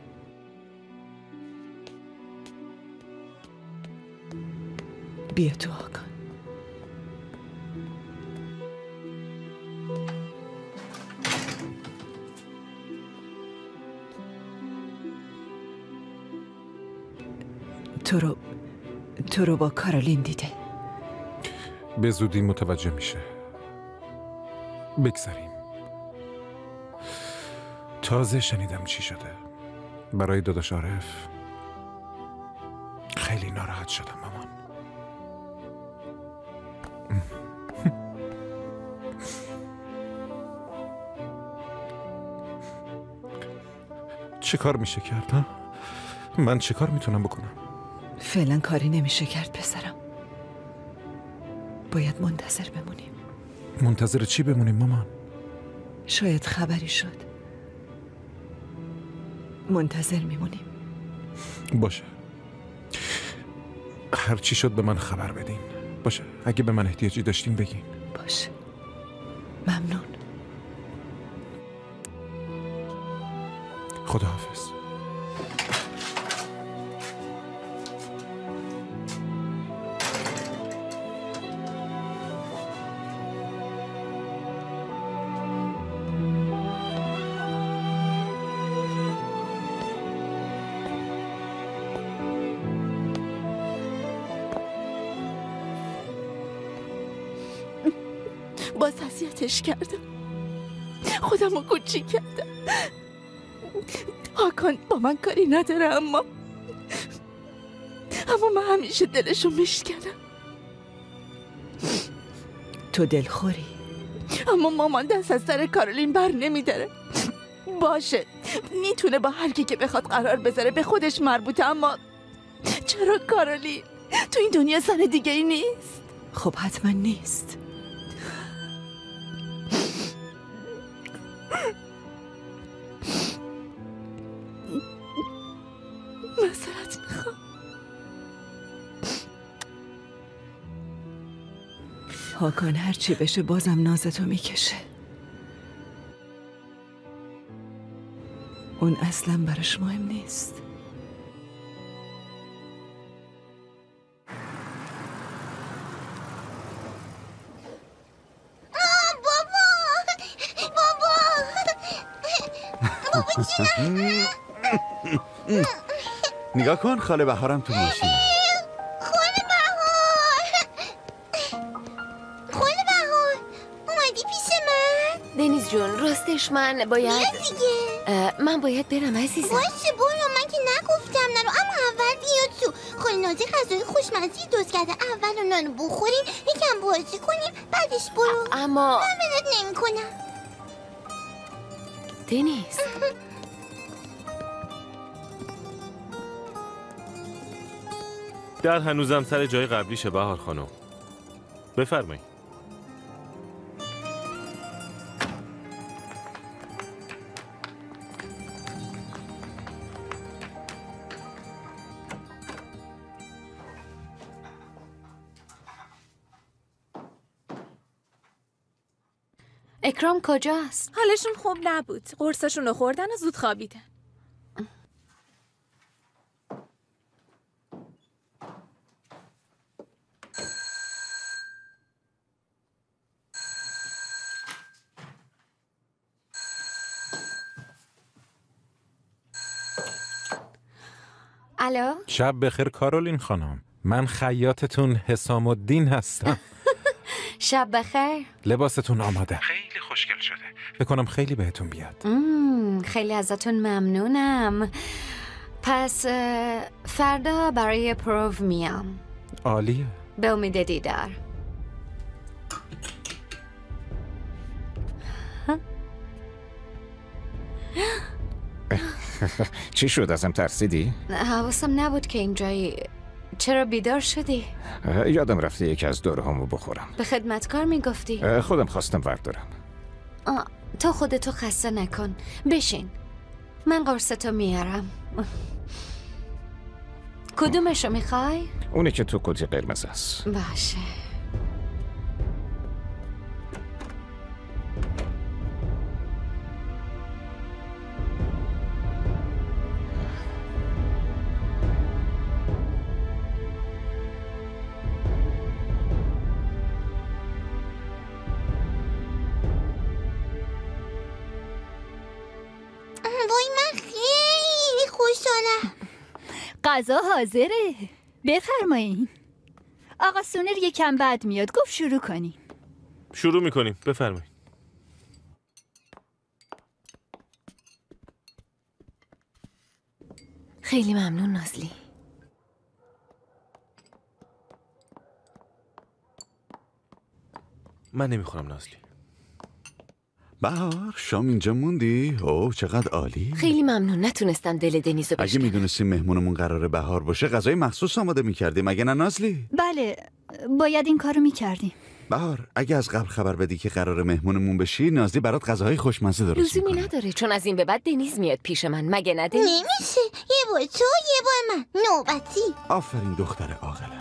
بیا تو آقا. تو رو تو رو با کارولین دیده. به زودی متوجه میشه. بگذاریم. تازه شنیدم چی شده. برای داداش عارف خیلی ناراحت شدم مامان. چه کار میشه کرد ها؟ من چه کار میتونم بکنم؟ فعلا کاری نمیشه کرد پسرم. باید منتظر بمونیم. منتظر چی بمونیم مامان؟ شاید خبری شد. منتظر میمونیم. باشه. هر چی شد به من خبر بدین. باشه. اگه به من احتیاجی داشتین بگین. باشه. ممنون. خداحافظ. باز اذیتش کردم. خودم رو کوچیک کردم. هاکان با من کاری نداره اما اما من همیشه دلشو میشکنم. تو دلخوری. اما مامان دست از سر کارولین بر نمیداره. باشه میتونه با هر کی که بخواد قرار بذاره، به خودش مربوطه، اما چرا کارولین؟ تو این دنیا زن دیگه ای نیست؟ خب حتما نیست. معذرت میخوام. هاکان هر چی بشه بازم نازتو میکشه. اون اصلا براش مهم نیست. نگاه کن خاله بهارم تو ماشین. خاله بهار خاله بهار اومدی پیش من؟ دنیز جون راستش من باید دیگه من باید برم عزیزم. باشه برو، من که نگفتم نرو، اما اول بیا تو. خاله نازی غذای خوشمزه‌ای درست کرده. اول نانو بخوریم، یکم بازی کنیم، بعدش برو. اما من بلد نمی کنم. دنیز در هنوزم سر جای قبلیشه بهار خانم. بفرمایید. اکرام کجاست؟ حالشون خوب نبود. قرصشون رو خوردن و زود خوابیدن. الو؟ شب بخیر کارولین خانم. من خیاطتون حسام الدین هستم. شب بخیر. لباستون آماده. خیلی خوشگل شده. فکر کنم خیلی بهتون بیاد. خیلی ازتون ممنونم. پس فردا برای پروو میام. عالیه. به امید دیدار. چی شد؟ ازم ترسیدی؟ حواسم نبود که اینجایی. چرا بیدار شدی؟ یادم رفته یکی از دوره همو بخورم. به خدمتکار میگفتی؟ خودم خواستم وردارم. تو خودتو خسته نکن. بشین، من قرصتو میارم. کدومشو میخوای؟ اونی که تو کتی قرمز است. باشه. غذا حاضره. بفرمایین. آقا سونر یکم بعد میاد. گفت شروع کنیم. شروع میکنیم. بفرمایید. خیلی ممنون نازلی. من نمیخورم نازلی. بهار شام اینجا موندی؟ اوه چقدر عالی. خیلی ممنون. نتونستم دل دنیزو بشکنم. اگه میدونستیم مهمونمون قراره بهار باشه غذای مخصوص آماده میکردیم. مگه نه نازلی؟ بله باید این کارو میکردیم. بهار اگه از قبل خبر بدی که قراره مهمونمون بشی نازلی برات غذاهای خوشمزه درست میکنه. لزومی نداره چون از این به بعد دنیز میاد پیش من. مگه نه دنیز؟ نمیشه. یه بار تو یه بار من. نوبتی. آفرین دختر عاقلم.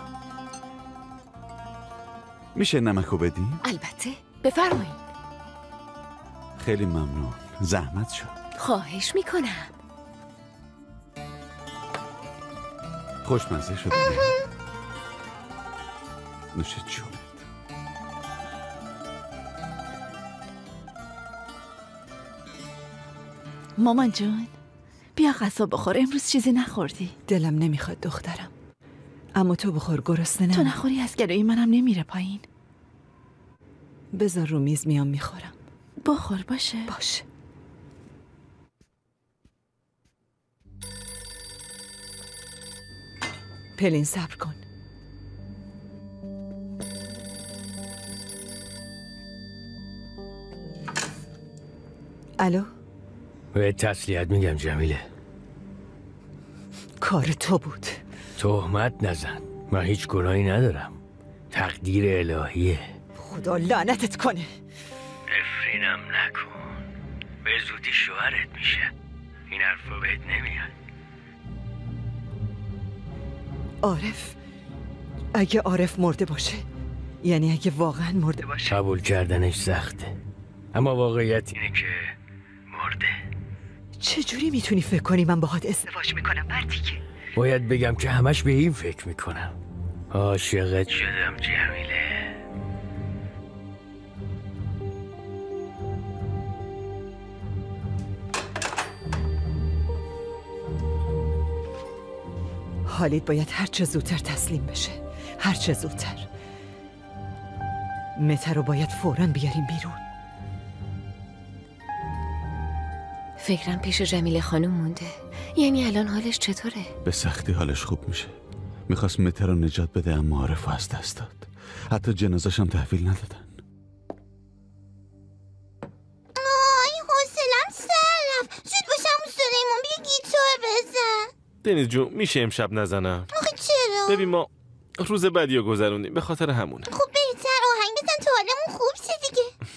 میشه نمکو بدیم؟ البته. بفرمایید. خیلی ممنون. زحمت شد. خواهش میکنم. خوشمزه شده. نوش جونت. مامان جون بیا غذا بخور. امروز چیزی نخوردی. دلم نمیخواد دخترم. اما تو بخور گرسنه تو نخوری از گلوی منم نمیره پایین. بذار رو میز میام میخورم. بخور باشه. باشه. پلین صبر کن. الو؟ به تسلیت میگم جمیله. کار تو بود. تهمت نزن. من هیچ گناهی ندارم. تقدیر الهیه. خدا لعنتت کنه. نفرینم نکن. به زودی شوهرت میشه. این حرفا بهت نمیاد. عارف اگه عارف مرده باشه یعنی اگه واقعا مرده باشه قبول کردنش سخته اما واقعیت اینه که مرده. چجوری میتونی فکر کنی من باهات ازدواج میکنم مردی که؟ باید بگم که همش به این فکر میکنم. عاشقت شدم جمیله. خالد باید هرچه زودتر تسلیم بشه. هرچه زودتر. مته رو باید فوراً بیاریم بیرون. فکرم پیش جمیله خانم مونده. یعنی الان حالش چطوره؟ به سختی حالش خوب میشه. میخواست مته رو نجات بده اما عارف از دست داد. حتی جنازش هم تحویل ندادن. آی حوصله‌ام سر رفت. زود باشم سلیمان بیا گیتار بزن. دنیز جون میشه امشب نزنم؟ آخه چرا؟ ببین ما روز بدی رو گذروندیم به خاطر همونه. خب بهتر آهنگ بزن تا حالمون خوب شه دیگه.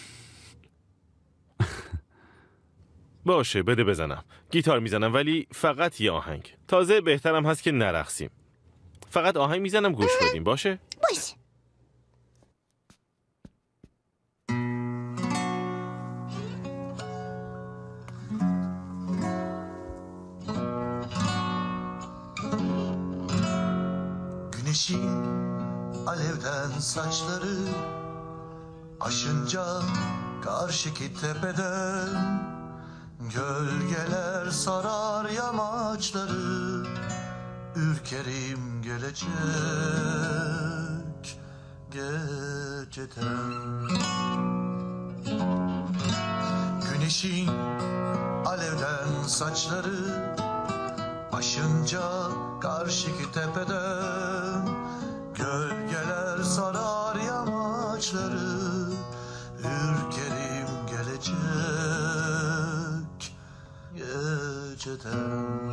باشه بده بزنم. گیتار میزنم ولی فقط یه آهنگ. تازه بهترم هست که نرقصیم. فقط آهنگ میزنم گوش بدیم. باشه؟ باشه. Güneşin alevden saçları aşınca karşıki tepeden gölgeler sarar yamaçları ürkerim gelecek geceden. Güneşin alevden saçları aşınca karşıki tepeden gölgeler sarar yamaçları ürkerim gelecek geceden.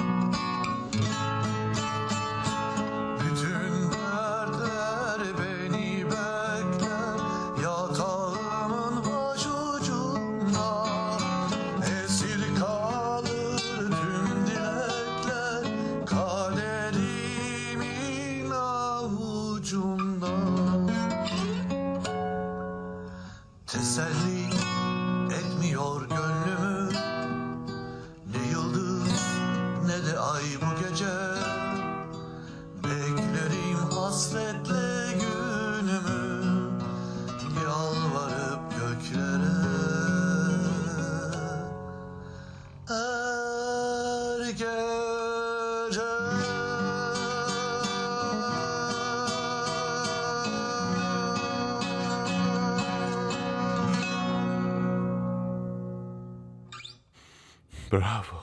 Bütün dertler beni bekler yatağımın başucunda. Esir kalır tüm dilekler kaderim hasretle günümü yalvarıp göklere her gece. براوو.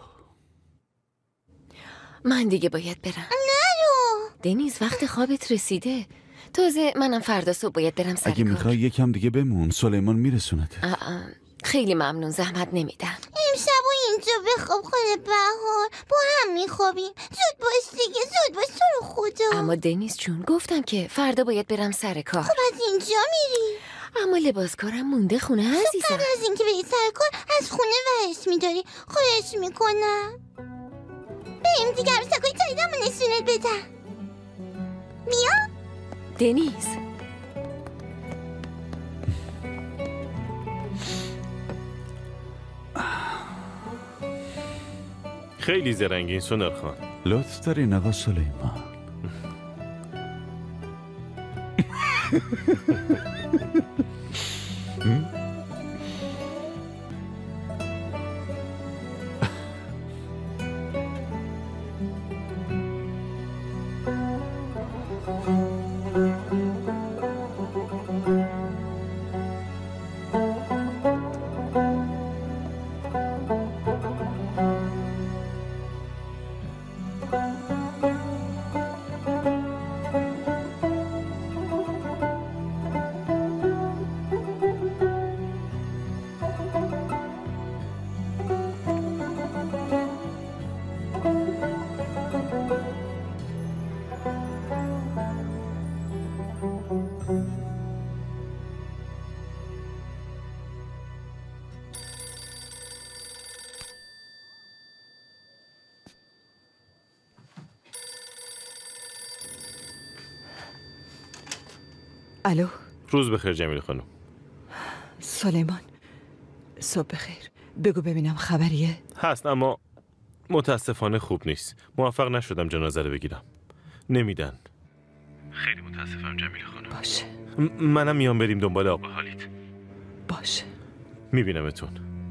من دیگه باید برم. نرو. دنیز وقت خوابت رسیده. تازه منم فردا صبح باید برم سر اگه کار. میخوای یکم دیگه بمون، سلیمان میرسونت. خیلی ممنون، زحمت نمیدم. امشب و اینجا بخواب خاله بهار، با هم میخوابیم. زود باش دیگه، زود باش تو رو خدا. اما دنیز جون گفتم که فردا باید برم سر کار. خب از اینجا میری؟ اما لباس کارم مونده خونه عزیزم. قبل از اینکه بری سر کار از خونه ورش میداری. خواهش میکنم بریم دیگه، عروسکای تاییدمو نشونت بدم. بیا دنیز. خیلی زرنگین سونر خان. لطف دارین آقا سلیمان. الو. روز بخیر جمیل خانم. سلیمان صبح بخیر. بگو ببینم خبریه؟ هست اما متاسفانه خوب نیست. موفق نشدم جنازه رو بگیرم. نمیدن. خیلی متاسفم جمیل خانم. باشه. م- منم میام بریم دنبال آقا حالیت. باشه. میبینمتون.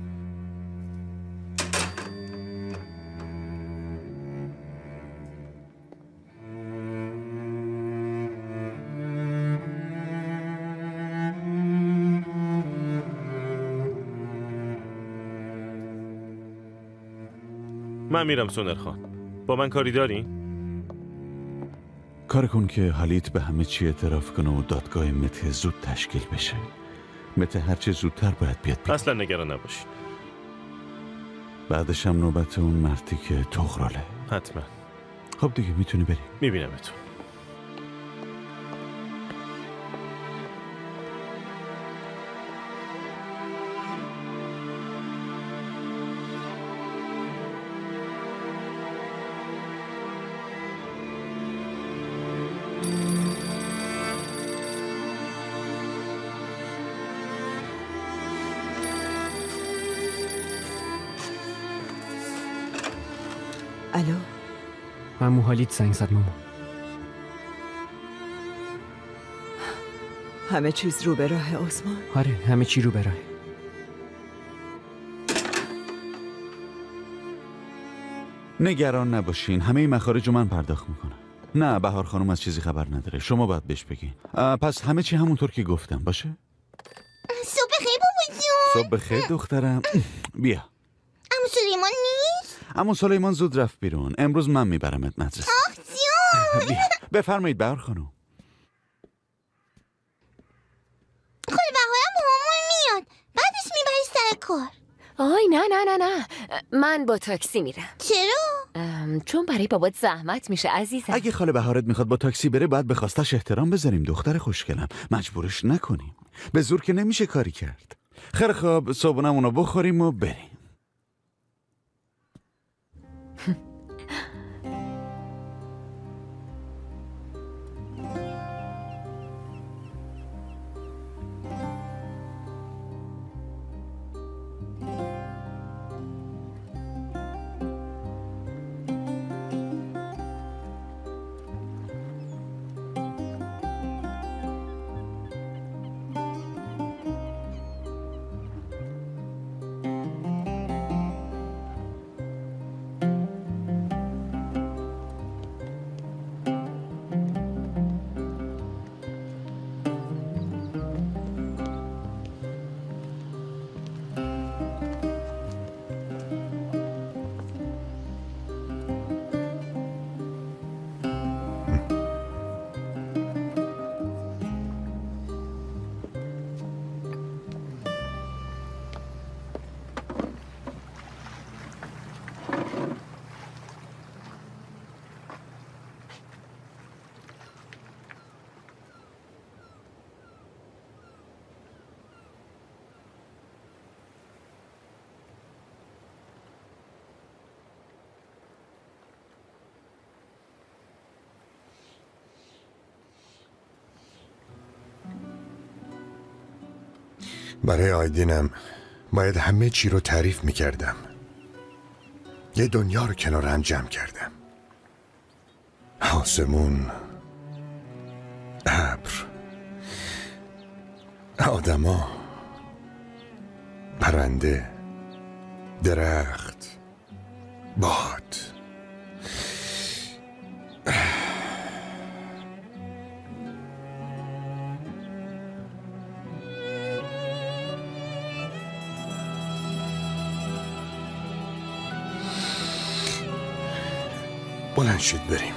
من میرم سونر خان. با من کاری داری؟ کار کن که حالیت به همه چی اعتراف کنه و دادگاه مته زود تشکیل بشه. مته هرچه زودتر باید بیاد بیاد. اصلا نگران نباشین. بعدش هم نوبت اون مردی که تغراله. حتما. خب دیگه میتونی بری. میبینمتون. الو. عمو حالیت زنگ زد ماما. همه چیز رو به راه عثمان؟ آره همه چی رو به راه. نگران نباشین، همه مخارج من پرداخت میکنم. نه بهار خانم از چیزی خبر نداره، شما باید بهش بگین. پس همه چی همونطور که گفتم باشه؟ صبح بخیر بابا جون. صبح بخیر دخترم. بیا. عمو سلیمان نیست؟ عمو سلیمان زود رفت بیرون. امروز من میبرمت مدرسه. آخ جون. بیا. بفرمایید بهار خانم. خاله بهارم با همون میاد، بعدش میبری سر کار. آی نه نه نه نه، من با تاکسی میرم. چرا؟ چون برای بابات زحمت میشه عزیزم. اگه خاله بهارت میخواد با تاکسی بره باید به خواستش احترام بذاریم دختر خوشگلم. مجبورش نکنیم. به زور که نمیشه کاری کرد. خیلی خوب، صبحونمونو بخوریم و بریم. برای آیدینم باید همه چی رو تعریف میکردم. یه دنیا رو کنار هم جمع کردم. آسمون، ابر، آدما، پرنده، درخت، باد. بلند شید بریم.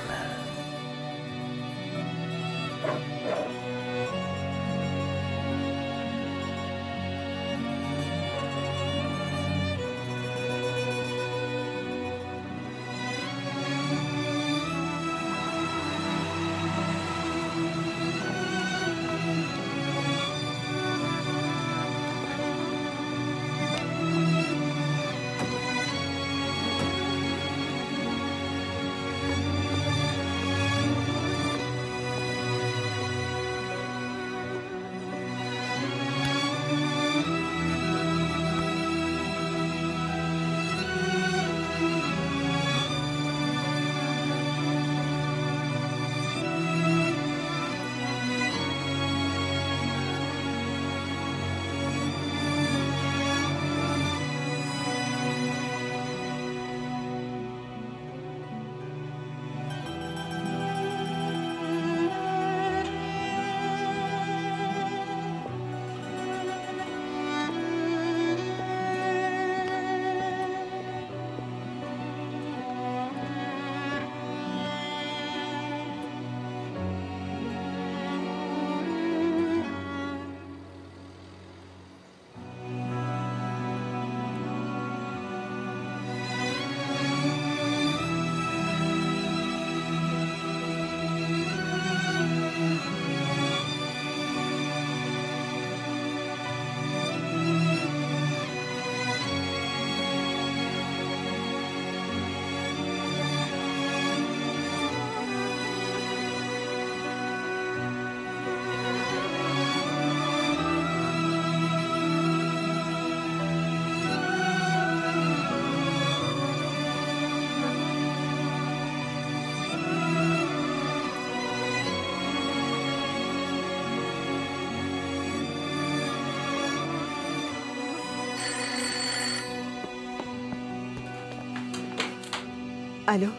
الو؟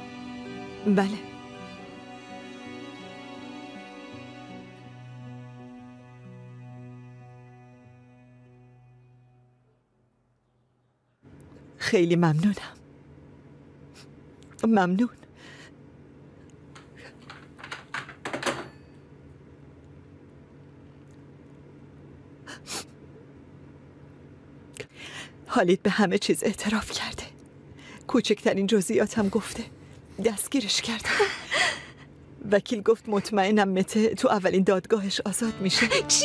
بله. خیلی ممنونم. ممنون. حالیت به همه چیز اعتراف کرده. کوچکترین جزئیاتم گفته. دستگیرش کردم. وکیل گفت مطمئنم مته تو اولین دادگاهش آزاد میشه. چی؟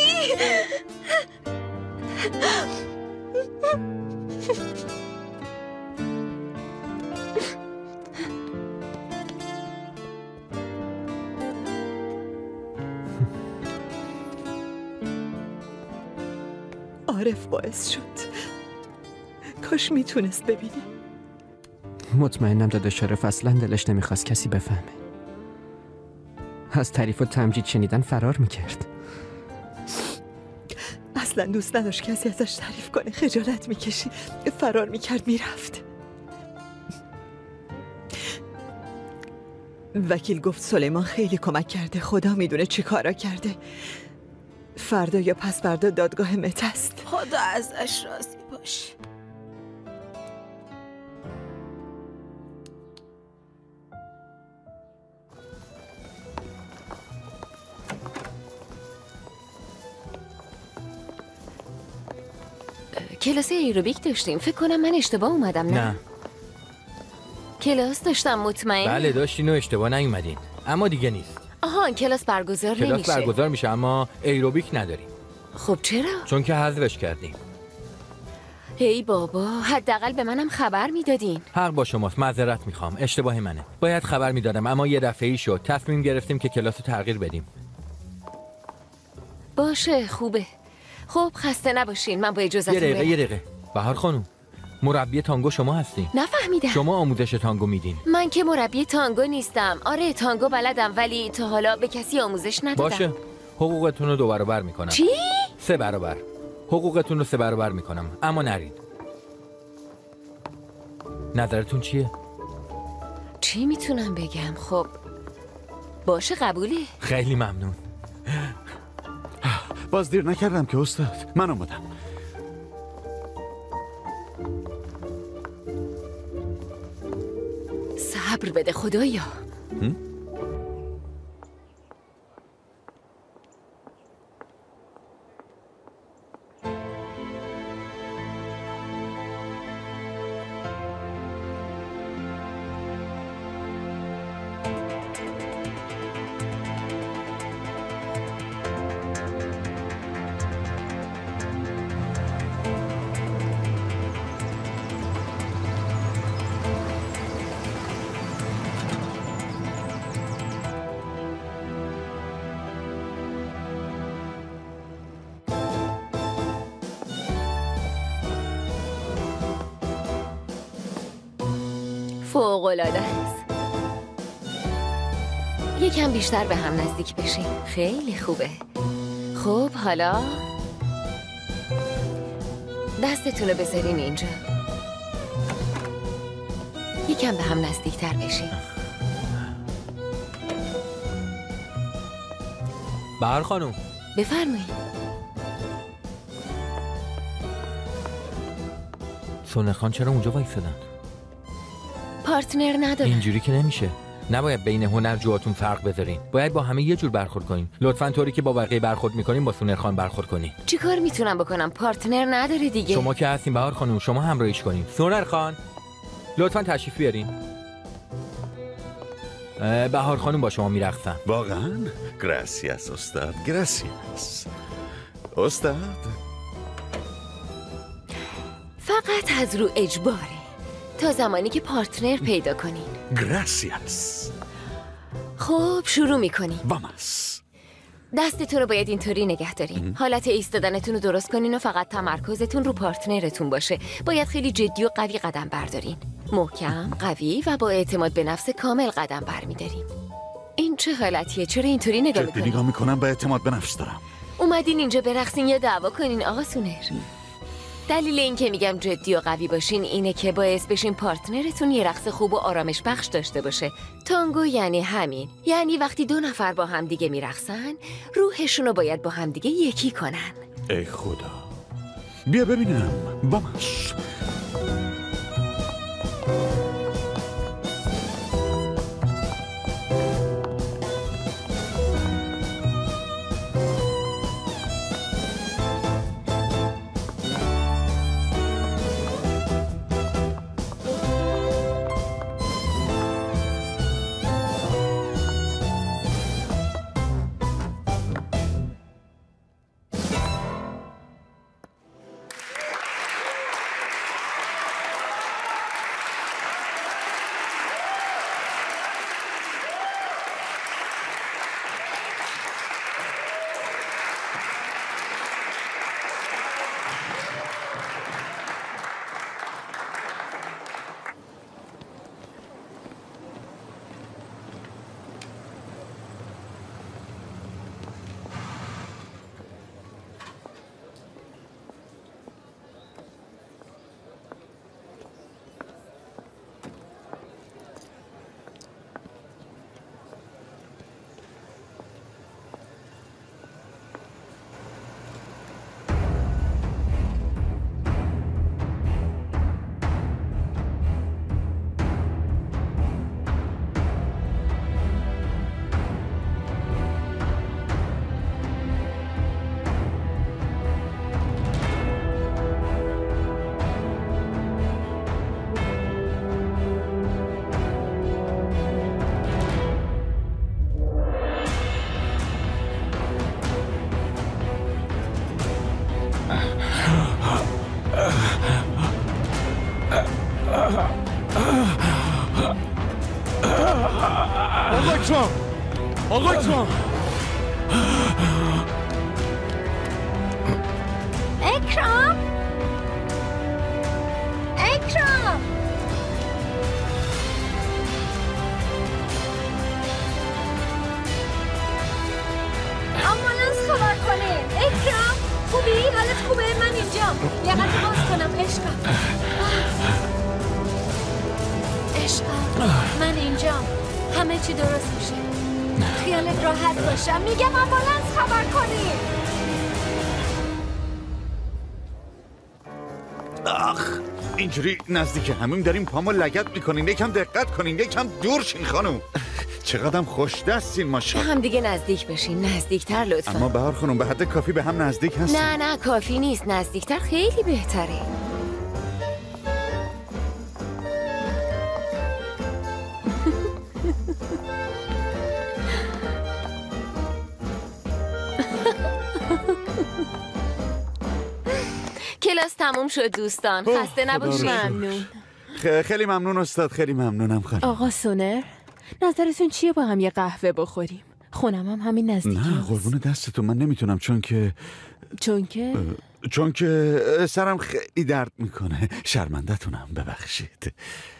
عارف باعث شد. کاش میتونست ببینه. مطمئنم داداش عارف اصلا دلش نمیخواست کسی بفهمه. از تعریف و تمجید شنیدن فرار میکرد. اصلا دوست نداشت کسی ازش تعریف کنه. خجالت میکشید. فرار میکرد میرفت. وکیل گفت سلیمان خیلی کمک کرده. خدا میدونه چی کارا کرده. فردا یا پس فردا دادگاه مته است. خدا ازش راضی باشه. کلاس ایروبیک داشتیم. فکر کنم من اشتباه اومدم. نه, نه. کلاس داشتم. مطمئن؟ بله داشتین و اشتباه نیومدین. اما دیگه نیست. آها کلاس برگزار کلاس نمیشه. کلاس برگزار میشه اما ایروبیک نداریم. خب چرا؟ چون که حذفش کردیم. ای بابا حداقل به منم خبر میدادین. حق با شماست. معذرت میخوام. اشتباه منه. باید خبر میدادم اما یه دفعه‌ای شد. تصمیم گرفتیم که کلاس رو تغییر بدیم. باشه خوبه. خب خسته نباشین، من با یه اجازهتون دقیقه برم. یه دقیقه بهار خانم، مربی تانگو شما هستین؟ نفهمیدم. شما آموزش تانگو میدین؟ من که مربی تانگو نیستم. آره تانگو بلدم ولی تا حالا به کسی آموزش ندادم. باشه، حقوقتون رو دو برابر میکنم. چی؟ سه برابر. حقوقتون رو سه برابر میکنم، اما نرین. نظرتون چیه؟ چی میتونم بگم؟ خب باشه قبوله. خیلی ممنون. باز دیر نکردم که استاد، من اومدم. صبر بده خدایا. فوق‌العاده است. یکم بیشتر به هم نزدیک بشیم. خیلی خوبه. خب حالا دستتون رو بذارین اینجا. یکم به هم نزدیکتر بشیم. بهار خانم بفرمایید. سونه خان چرا اونجا وایسادن؟ پارتنر نداره. اینجوری که نمیشه. نباید بین هنرجوهاتون فرق بذارین. باید با همه یه جور برخورد کنین. لطفاً طوری که با بقیه برخورد میکنین با سونر خان برخورد کنین. چی کار میتونم بکنم؟ پارتنر نداره دیگه. شما که هستین بهار خانم، شما همراهیش کنین. سونر خان لطفاً تشریف بیارین. بهار خانم با شما میرقصن. واقعاً؟ گراسیاس استاد، گراسیاس استاد. فقط از رو اجباره تا زمانی که پارتنر پیدا کنین. گراسیاس. خب شروع میکنیم. واماس. دستتون رو باید اینطوری نگه دارین. حالت ایستادنتون رو درست کنین و فقط تمرکزتون رو پارتنرتون باشه. باید خیلی جدی و قوی قدم بردارین. محکم، قوی و با اعتماد به نفس کامل قدم برمیدارین. این چه حالتیه؟ چرا اینطوری نگاه جدی میکنین؟ نگاه میکنم، با اعتماد به نفس دارم. اومدین اینجا برقصین یا دعوا کنین آقا سونر؟ دلیل این که میگم جدی و قوی باشین اینه که باعث بشین پارتنرتون یه رقص خوب و آرامش بخش داشته باشه. تانگو یعنی همین. یعنی وقتی دو نفر با هم دیگه میرقصن، روحشون رو باید با هم دیگه یکی کنن. ای خدا، بیا ببینم. واماس. آقا اکرام، آقا اکرام، اکرام اکرام آمبولانس خبر کنه. اکرام خوبی؟ حالت خوبه؟ من اینجام. یقت باز کنم عشقم. عشقم من اینجام. همه چی درست میشه. خیالت راحت باشم. میگم آمبولانس خبر کنی. آخ اینجوری نزدیک همین داریم پامو لگد میکنین. یکم دقت کنین، یکم دور شین خانم. چقدرم خوش دستین ماشاءالله. هم دیگه نزدیک بشین، نزدیکتر لطفا. اما بهار خانم به حد کافی به هم نزدیک هستین. نه نه کافی نیست، نزدیکتر خیلی بهتره. کلاس تموم شد دوستان، خسته نباشید. ممنون. خیلی ممنون استاد، خیلی ممنونم خانم. آقا سونر نظرتون چیه با هم یه قهوه بخوریم؟ خونم هم همین نزدیکی. نه قربون دستتون، من نمیتونم چون که چون که چون که سرم خیلی درد میکنه. شرمنده‌تونم، ببخشید.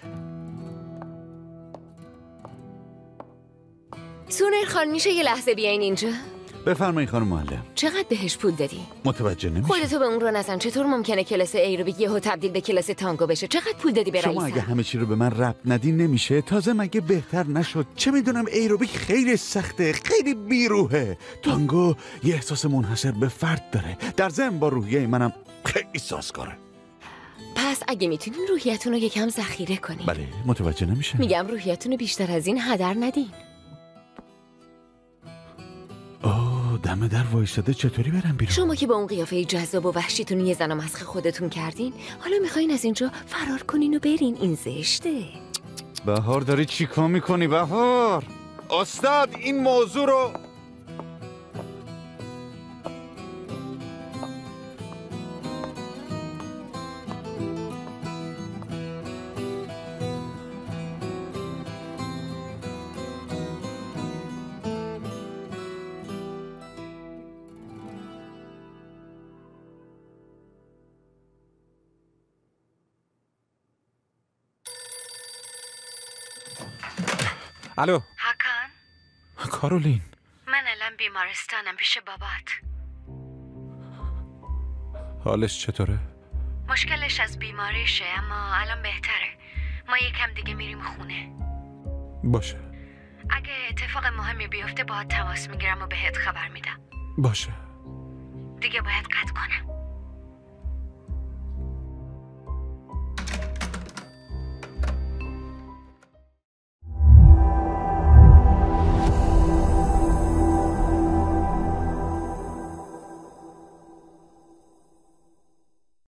سونر خان میشه یه لحظه بیاین اینجا؟ بفرمایید خانم معلم. چقدر بهش پول دادی؟ متوجه نمیشم. خودتو به اون رو نزن. چطور ممکنه کلاس ایروبیک یهو تبدیل به کلاس تانگو بشه؟ چقدر پول دادی به رئیسم؟ شما اگه همه چی رو به من ربط ندین نمیشه. تازه مگه بهتر نشد؟ چه میدونم ایروبیک خیلی سخته، خیلی بیروحه. تانگو یه احساس منحصر به فرد داره. در ضمن با روحیه منم خیلی سازگاره. پس اگه میتونین روحیتون رو یکم ذخیره کنین. بله متوجه نمیشه. میگم روحیتون رو بیشتر از این هدر ندین. آه دم در وایستاده، چطوری برم بیرون؟ شما که با اون قیافه جذاب و وحشیتون یه زن و مسخ خودتون کردین، حالا میخواین از اینجا فرار کنین و برین. این زشته. بهار داری چی کار میکنی بهار؟ استاد این موضوع رو الو هاکان کارولین، من الان بیمارستانم پیش بابات. حالش چطوره؟ مشکلش از بیماریشه اما الان بهتره. ما یکم دیگه میریم خونه. باشه اگه اتفاق مهمی بیفته باهات تماس میگیرم و بهت خبر میدم. باشه دیگه باید قطع کنم.